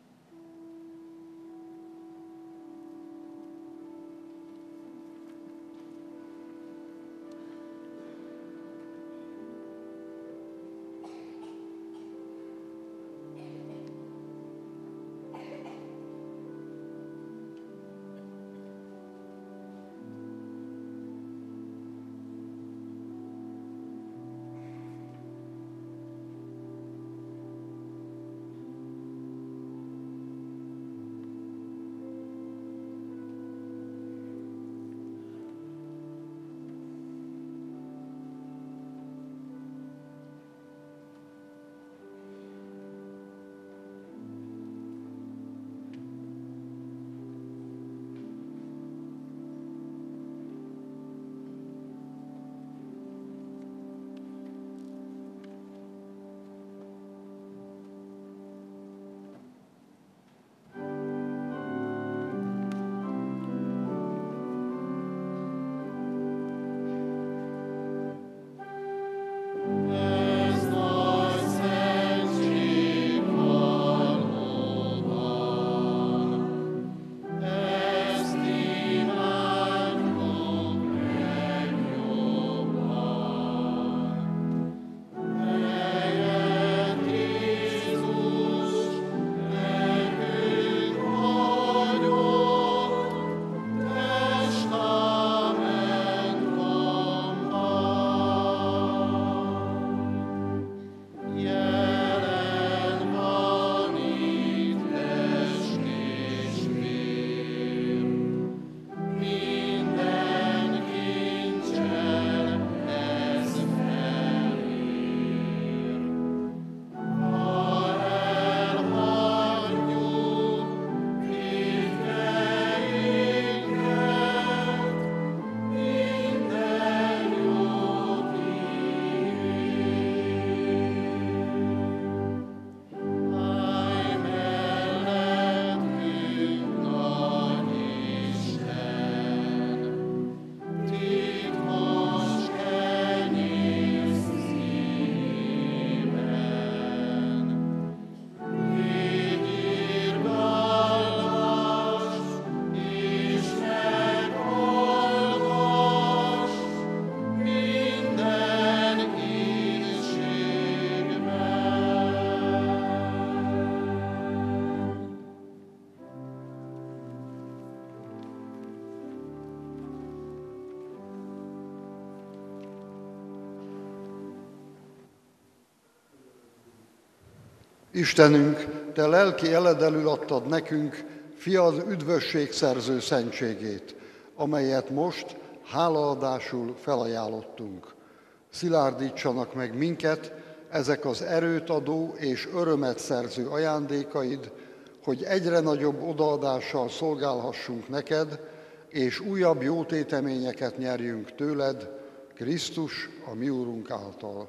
B: Istenünk, Te lelki eledelül adtad nekünk fiad üdvösségszerző szentségét, amelyet most hálaadásul felajánlottunk. Szilárdítsanak meg minket ezek az erőt adó és örömet szerző ajándékaid, hogy egyre nagyobb odaadással szolgálhassunk neked, és újabb jótéteményeket nyerjünk tőled, Krisztus, a mi Úrunk által.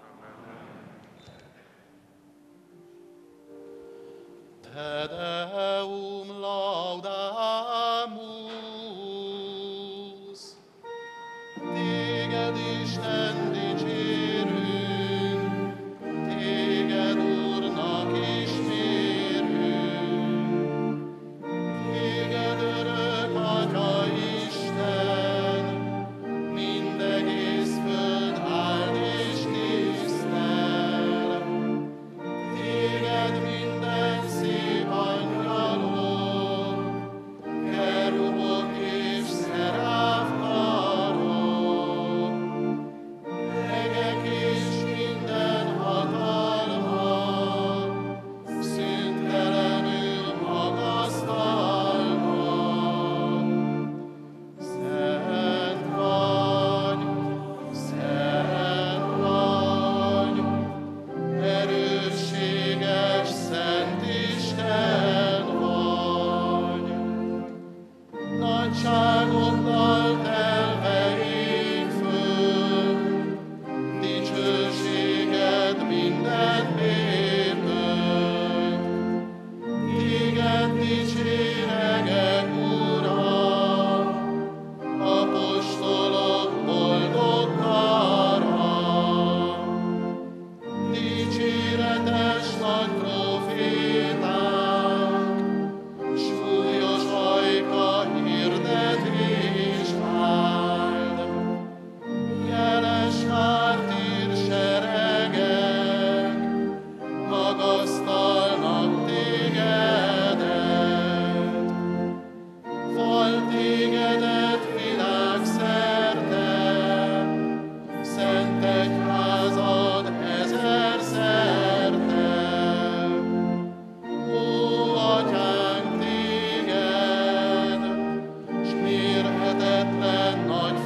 A: Te Deum laudamus, Téged Isten dicsérünk, Téged Úrnak ismérünk, Téged örök Atya Isten, mindegész föld áld és tisztel. Téged minden szép angyalok, kerubok és szeráfkarok, legek és minden hatalmak, szüntelenül magasztalnak. Szent vagy, szent vagy, erősséges, szent Isten vagy. Nagyságoddal telve ég föl, dicsőséged mindent bértölt. Téged dicséregek, Uram, apostolok boldog kara. Dicséretes nagy profétánk, súlyos ajka hirdet és áld. Jeles mártír seregek, magasztalnak tégedet. Val tégedet világszerte, szent egyházad ezer szerte. Ó, Atyánk, téged, s mérhetetlen nagy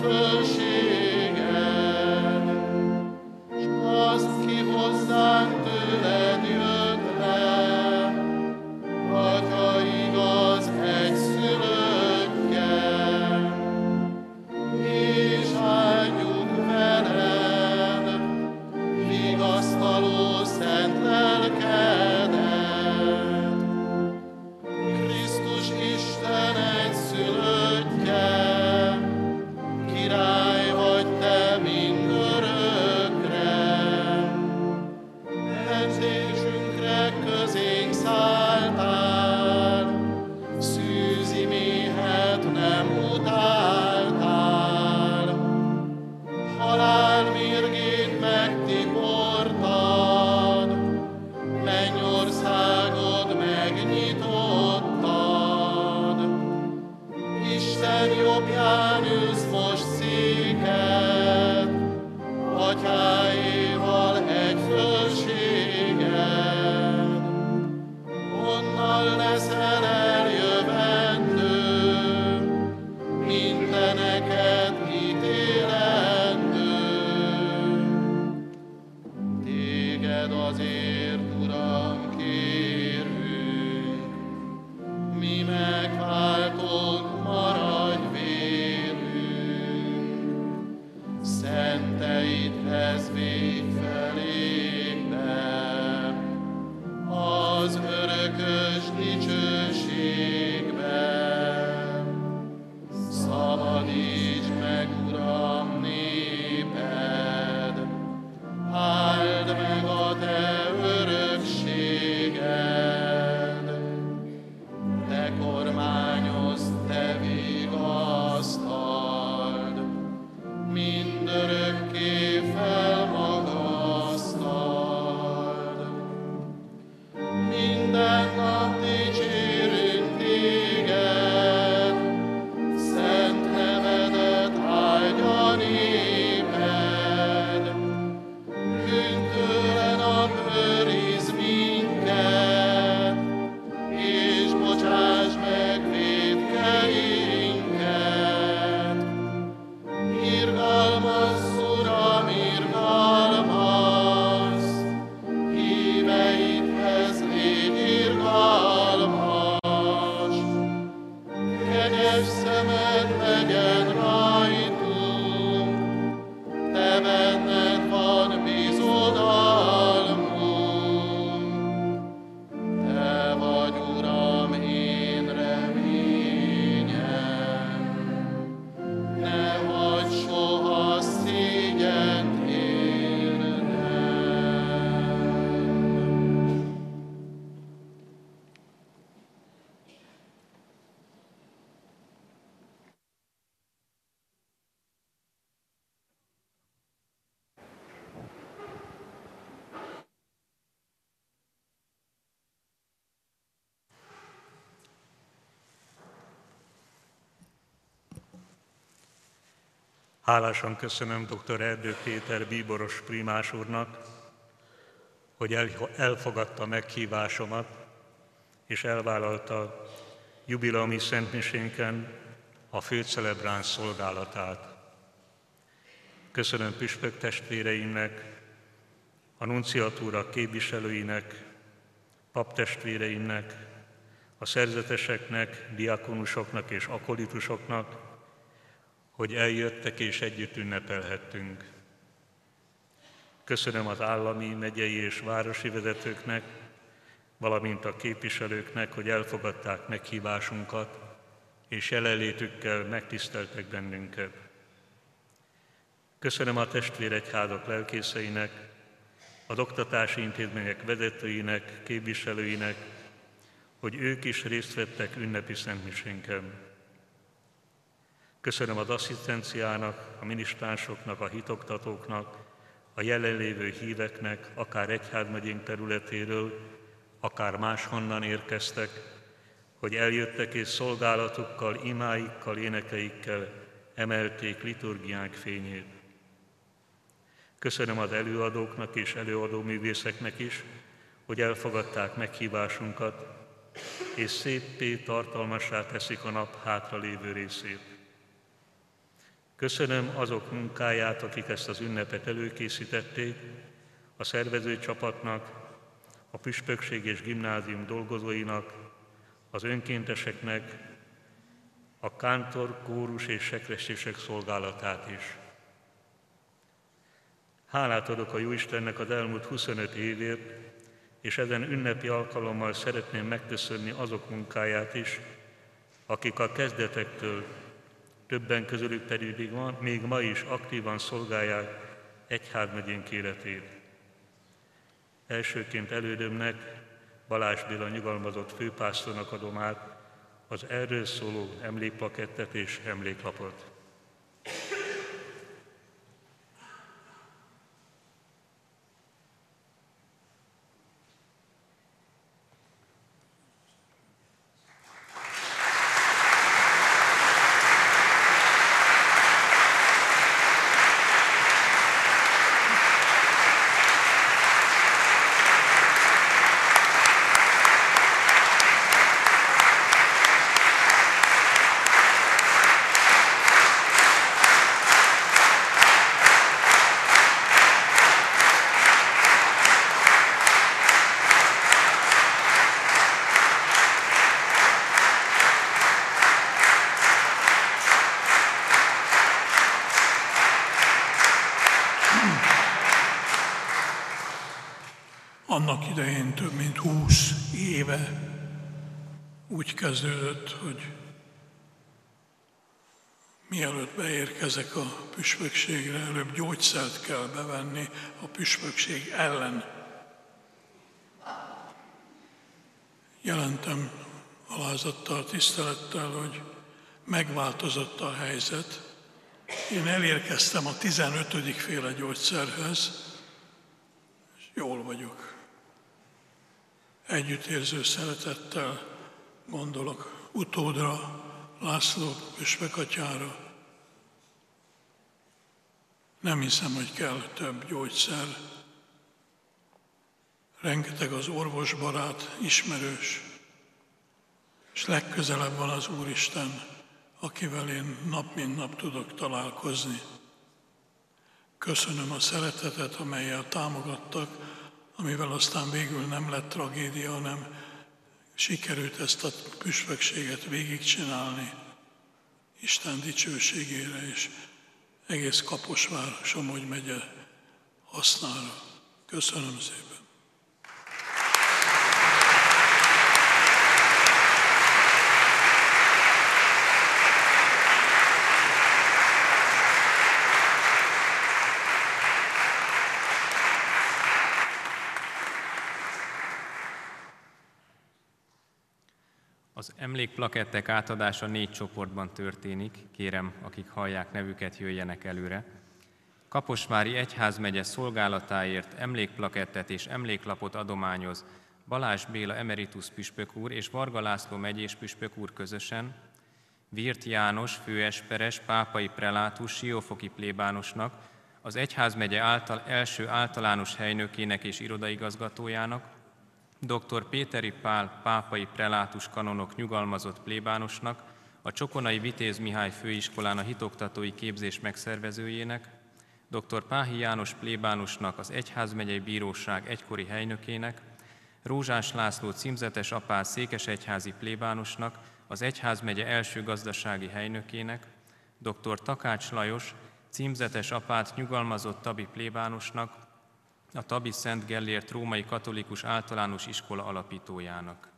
A: fölséged, s azt ki hozzánk tőled jött le, Atya igaz egyszülöttje, és áldjuk veled, vigasztaló szent lelkedet. Krisztus Isten egyszülöttje, király vagy te mindörökre. Nemzésünkre közénk szálltál, szűzi méhet nem utáltál. Halál mérgét megtiportad, mennyországod megnyitottad. Isten jobbján ülsz most széked, Atyáéval egy fölséged. Onnan leszel eljövendő, mindeneket ítélendő. Téged azért, Uram, kérünk, mi megváltónk, maradj vélünk. Szenteidhez végfelépve, az örökös dicsőségben. Szabadíts meg, Uram, néped, áld meg a te örökséged. Te kormányod kegyes szemed legyen rajtunk, te benned van bizodalmunk. Te vagy, Uram, én reményem, ne hagyj soha szégyent érnem.
I: Hálásan köszönöm dr. Erdő Péter bíboros primás úrnak, hogy elfogadta meghívásomat, és elvállalta jubileumi szentmisénken a főcelebráns szolgálatát. Köszönöm püspök testvéreimnek, a nunciatúra képviselőinek, paptestvéreimnek, a szerzeteseknek, diakonusoknak és akolitusoknak, hogy eljöttek és együtt ünnepelhettünk. Köszönöm az állami, megyei és városi vezetőknek, valamint a képviselőknek, hogy elfogadták meghívásunkat, és jelenlétükkel megtiszteltek bennünket. Köszönöm a testvéregyházak lelkészeinek, az oktatási intézmények vezetőinek, képviselőinek, hogy ők is részt vettek ünnepi szentmisénken. Köszönöm az asszisztenciának, a minisztránsoknak, a hitoktatóknak, a jelenlévő híveknek, akár egyházmegyénk területéről, akár máshonnan érkeztek, hogy eljöttek és szolgálatukkal, imáikkal, énekeikkel emelték liturgiánk fényét. Köszönöm az előadóknak és előadóművészeknek is, hogy elfogadták meghívásunkat, és széppé tartalmassá teszik a nap hátralévő részét. Köszönöm azok munkáját, akik ezt az ünnepet előkészítették, a szervező csapatnak, a püspökség és gimnázium dolgozóinak, az önkénteseknek, a kántor, kórus és sekrestisek szolgálatát is. Hálát adok a Jóistennek az elmúlt huszonöt évért, és ezen ünnepi alkalommal szeretném megköszönni azok munkáját is, akik a kezdetektől, többen közülük pedig még ma is aktívan szolgálják egyházmegyénk életét. Elsőként elődömnek, Balázs Béla nyugalmazott főpásztornak adom át az erről szóló emlékplakettet és emléklapot.
L: Annak idején több mint húsz éve úgy kezdődött, hogy mielőtt beérkezek a püspökségre, előbb gyógyszert kell bevenni a püspökség ellen. Jelentem alázattal, tisztelettel, hogy megváltozott a helyzet. Én elérkeztem a tizenötödik féle gyógyszerhez, és jól vagyok. Együttérző szeretettel gondolok utódra, László püspökatyára. Nem hiszem, hogy kell több gyógyszer. Rengeteg az orvosbarát, ismerős, és legközelebb van az Úristen, akivel én nap mint nap tudok találkozni. Köszönöm a szeretetet, amellyel támogattak, amivel aztán végül nem lett tragédia, hanem sikerült ezt a püspökséget végigcsinálni. Isten dicsőségére és egész Kaposvár, Somogy megye hasznára. Köszönöm szépen.
N: Az emlékplakettek átadása négy csoportban történik, kérem, akik hallják nevüket, jöjjenek előre. Kaposvári Egyházmegye szolgálatáért emlékplakettet és emléklapot adományoz Balázs Béla emeritus püspök úr és Varga László megyés püspök úr közösen, Virt János főesperes pápai prelátus siófoki plébánosnak, az Egyházmegye által első általános helynökének és irodaigazgatójának, dr. Péteri Pál pápai prelátus kanonok nyugalmazott plébánosnak, a Csokonai Vitéz Mihály főiskolán a hitoktatói képzés megszervezőjének, dr. Páhi János plébánosnak, az Egyházmegyei Bíróság egykori helynökének, Rózsás László címzetes apát székesegyházi plébánosnak, az Egyházmegye első gazdasági helynökének, dr. Takács Lajos címzetes apát nyugalmazott tabi plébánosnak, a Tabi Szent Gellért Római Katolikus Általános Iskola alapítójának.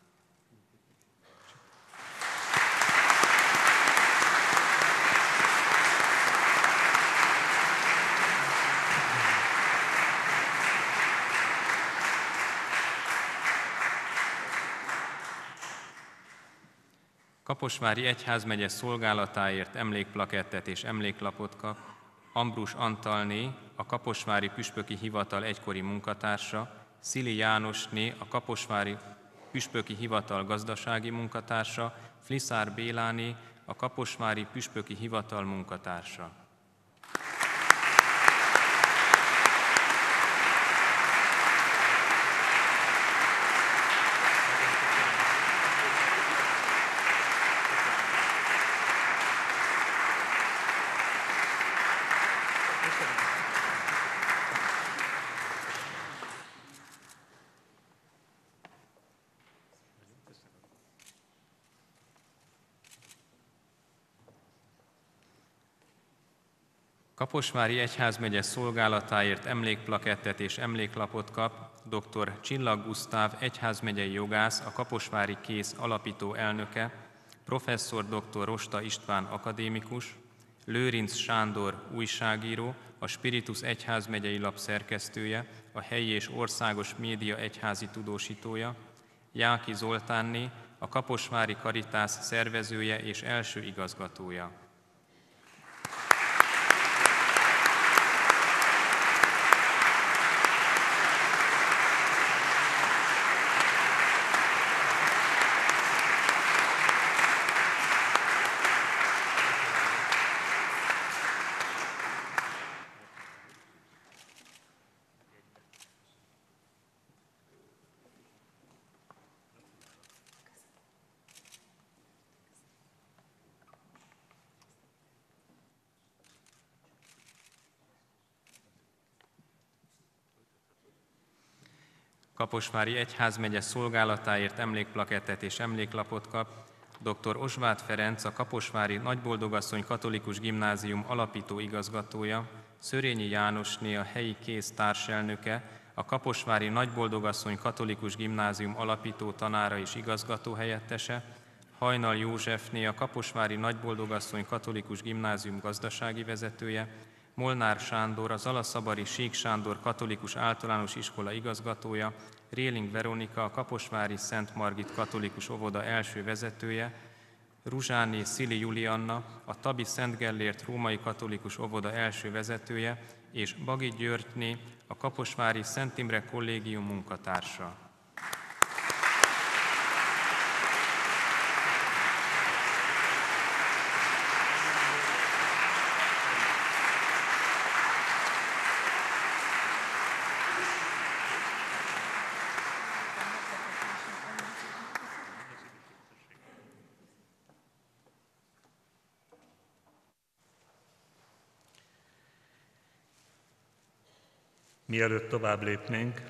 N: Kaposvári Egyházmegye szolgálatáért emlékplakettet és emléklapot kap Ambrus Antalné, a Kaposvári Püspöki Hivatal egykori munkatársa, Szili Jánosné, a Kaposvári Püspöki Hivatal gazdasági munkatársa, Fliszár Béláné, a Kaposvári Püspöki Hivatal munkatársa. Kaposvári Egyházmegye szolgálatáért emlékplakettet és emléklapot kap dr. Csillag Gusztáv egyházmegyei jogász, a Kaposvári Kész alapító elnöke, professzor dr. Rosta István akadémikus, Lőrinc Sándor újságíró, a Spiritus Egyházmegyei lap szerkesztője, a helyi és országos média egyházi tudósítója, Jáki Zoltánné, a Kaposvári Karitász szervezője és első igazgatója. Kaposvári Egyházmegye szolgálatáért emlékplakettet és emléklapot kap dr. Osváth Ferenc, a Kaposvári Nagyboldogasszony Katolikus Gimnázium alapító igazgatója, Szörényi Jánosné, a helyi Kész társelnöke, a Kaposvári Nagyboldogasszony Katolikus Gimnázium alapító tanára és igazgató helyettese, Hajnal Józsefné, a Kaposvári Nagyboldogasszony Katolikus Gimnázium gazdasági vezetője, Molnár Sándor, az Alaszabari Sík Sándor Katolikus Általános Iskola igazgatója, Réling Veronika, a Kaposvári Szent Margit Katolikus Óvoda első vezetője, Ruzsáné Szili Julianna, a Tabi Szent Gellért Római Katolikus Óvoda első vezetője, és Bagi Györgyné, a Kaposvári Szent Imre Kollégium munkatársa.
I: Mielőtt tovább lépnénk,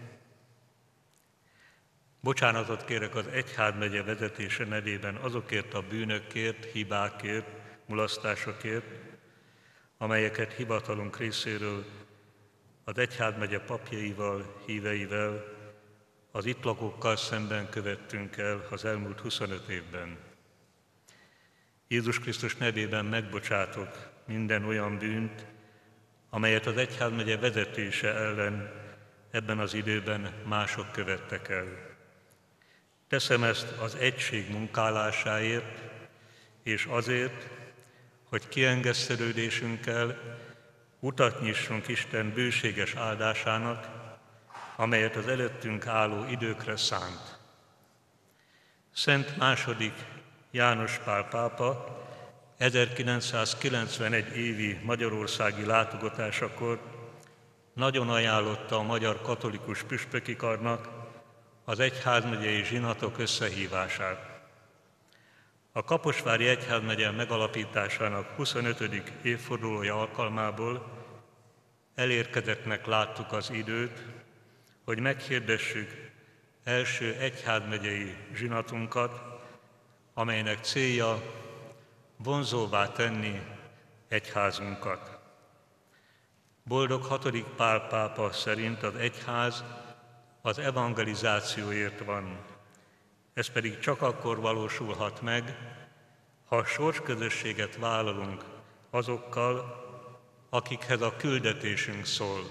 I: bocsánatot kérek az Egyházmegye vezetése nevében azokért a bűnökért, hibákért, mulasztásokért, amelyeket hivatalunk részéről az egyházmegye papjaival, híveivel, az itt lakókkal szemben követtünk el az elmúlt huszonöt évben. Jézus Krisztus nevében megbocsátok minden olyan bűnt, amelyet az egyházmegye vezetése ellen ebben az időben mások követtek el. Teszem ezt az egység munkálásáért, és azért, hogy kiengesztelődésünkkel utat nyissunk Isten bőséges áldásának, amelyet az előttünk álló időkre szánt. Szent második János Pál pápa ezerkilencszázkilencvenegy évi magyarországi látogatásakor nagyon ajánlotta a magyar katolikus püspöki karnak az egyházmegyei zsinatok összehívását. A Kaposvári Egyházmegye megalapításának huszonötödik évfordulója alkalmából elérkezettnek láttuk az időt, hogy meghirdessük első egyházmegyei zsinatunkat, amelynek célja vonzóvá tenni egyházunkat. Boldog hatodik Pál pápa szerint az egyház az evangelizációért van. Ez pedig csak akkor valósulhat meg, ha sorsközösséget vállalunk azokkal, akikhez a küldetésünk szól.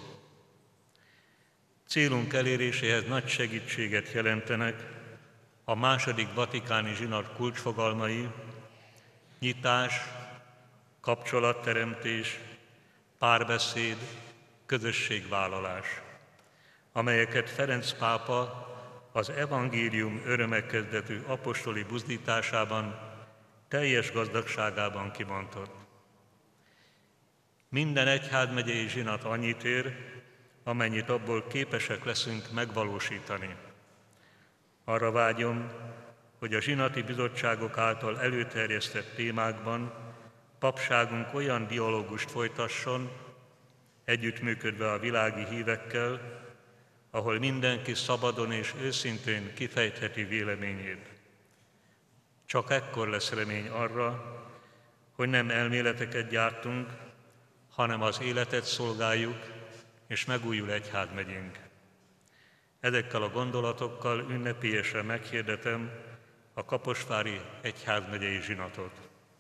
I: Célunk eléréséhez nagy segítséget jelentenek a második vatikáni zsinat kulcsfogalmai: nyitás, kapcsolatteremtés, párbeszéd, közösségvállalás, amelyeket Ferenc pápa az evangélium öröme kezdetű apostoli buzdításában teljes gazdagságában kimondott. Minden egyházmegyei zsinat annyit ér, amennyit abból képesek leszünk megvalósítani. Arra vágyom, hogy a zsinati bizottságok által előterjesztett témákban papságunk olyan dialógust folytasson, együttműködve a világi hívekkel, ahol mindenki szabadon és őszintén kifejtheti véleményét. Csak ekkor lesz remény arra, hogy nem elméleteket gyártunk, hanem az életet szolgáljuk, és megújul egyházmegyénk. Ezekkel a gondolatokkal ünnepélyesen meghirdetem a kaposvári egyházmegyei zsinatot.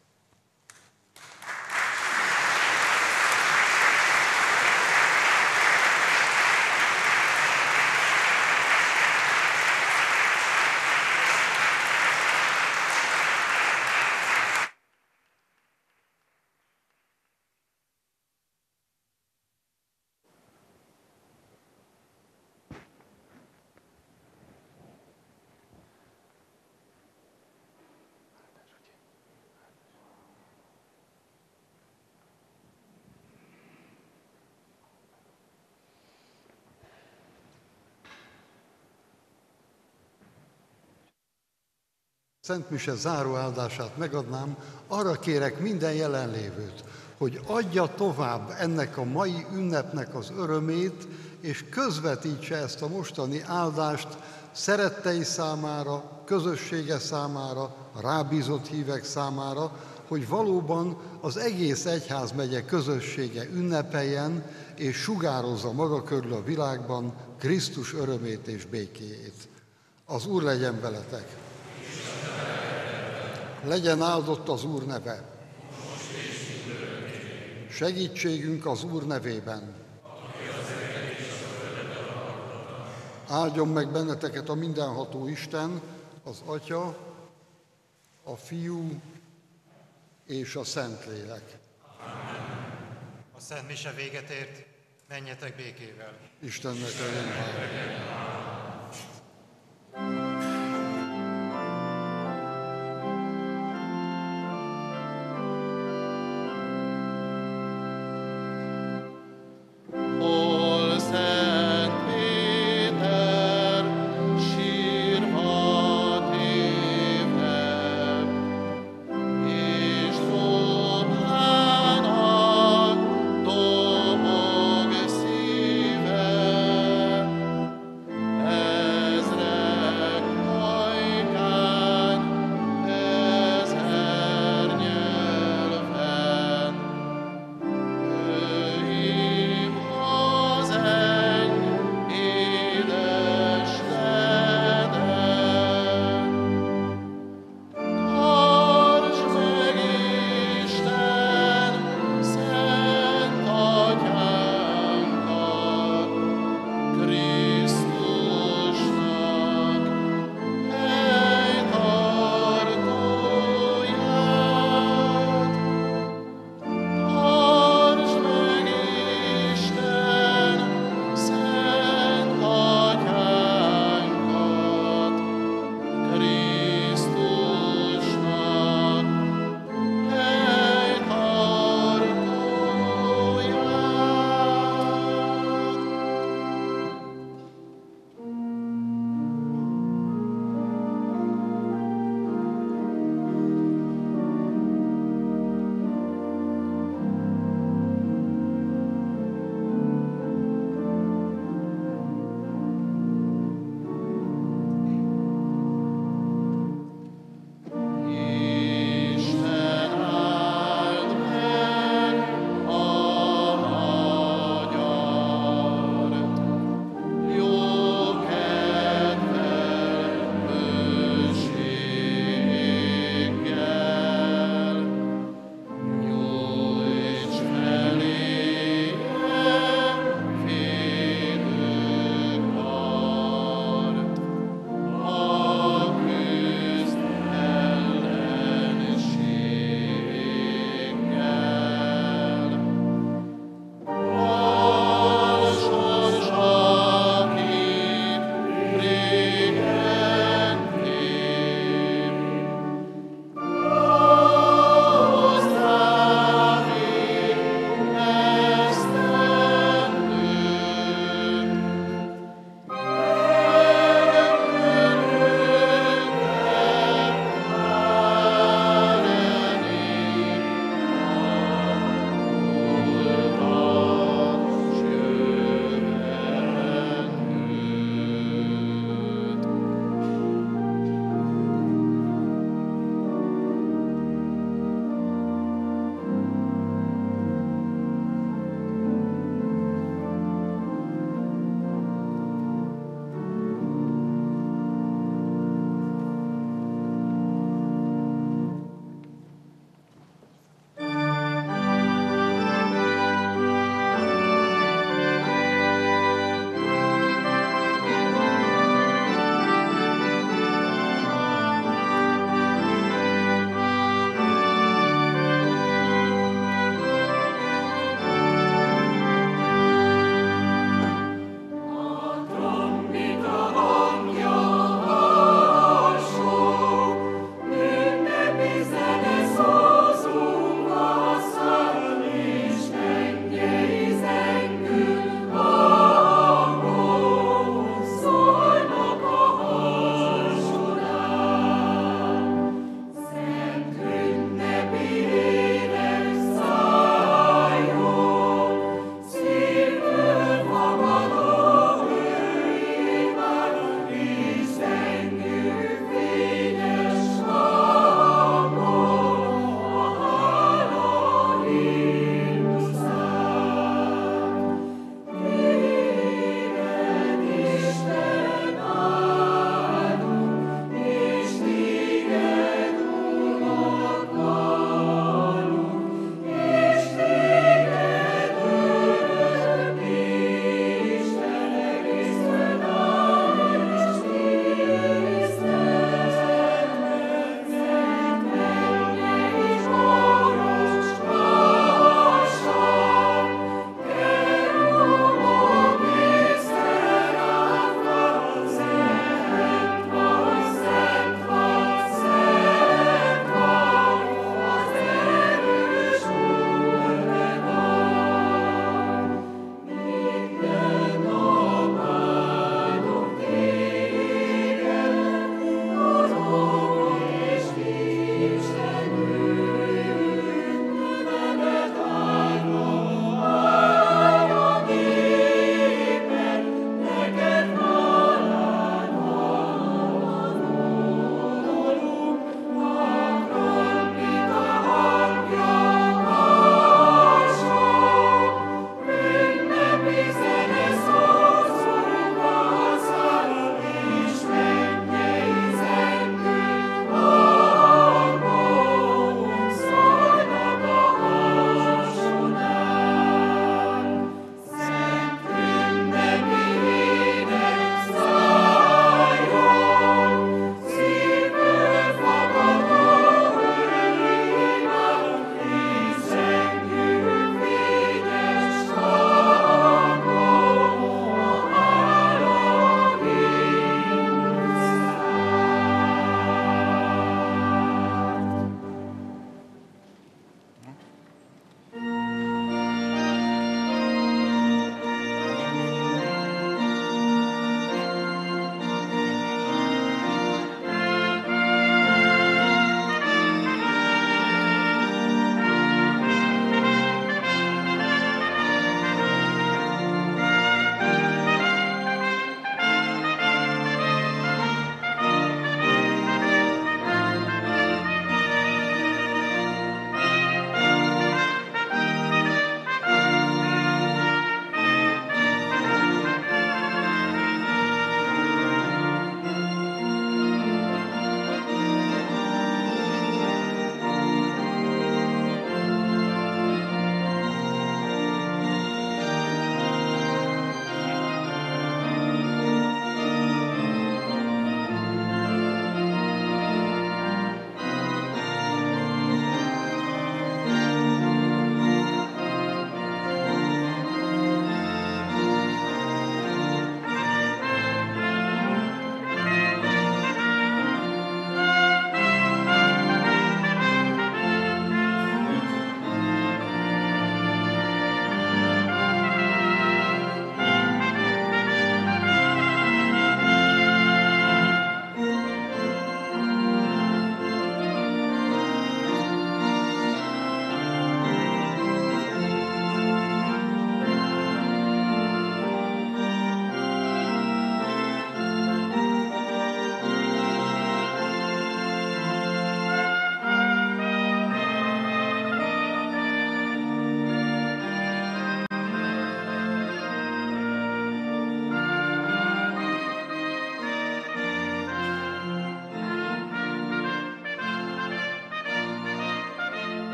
B: Szent Mise záró áldását megadnám, arra kérek minden jelenlévőt, hogy adja tovább ennek a mai ünnepnek az örömét, és közvetítse ezt a mostani áldást szerettei számára, közössége számára, a rábízott hívek számára, hogy valóban az egész egyházmegye közössége ünnepeljen, és sugározza maga körül a világban Krisztus örömét és békéjét. Az Úr legyen veletek! Legyen áldott az Úr neve. Segítségünk az Úr nevében. Áldjon meg benneteket a mindenható Isten, az Atya, a Fiú és a Szentlélek.
M: A Szent Mise véget ért, menjetek békével.
B: Istennek legyen hála.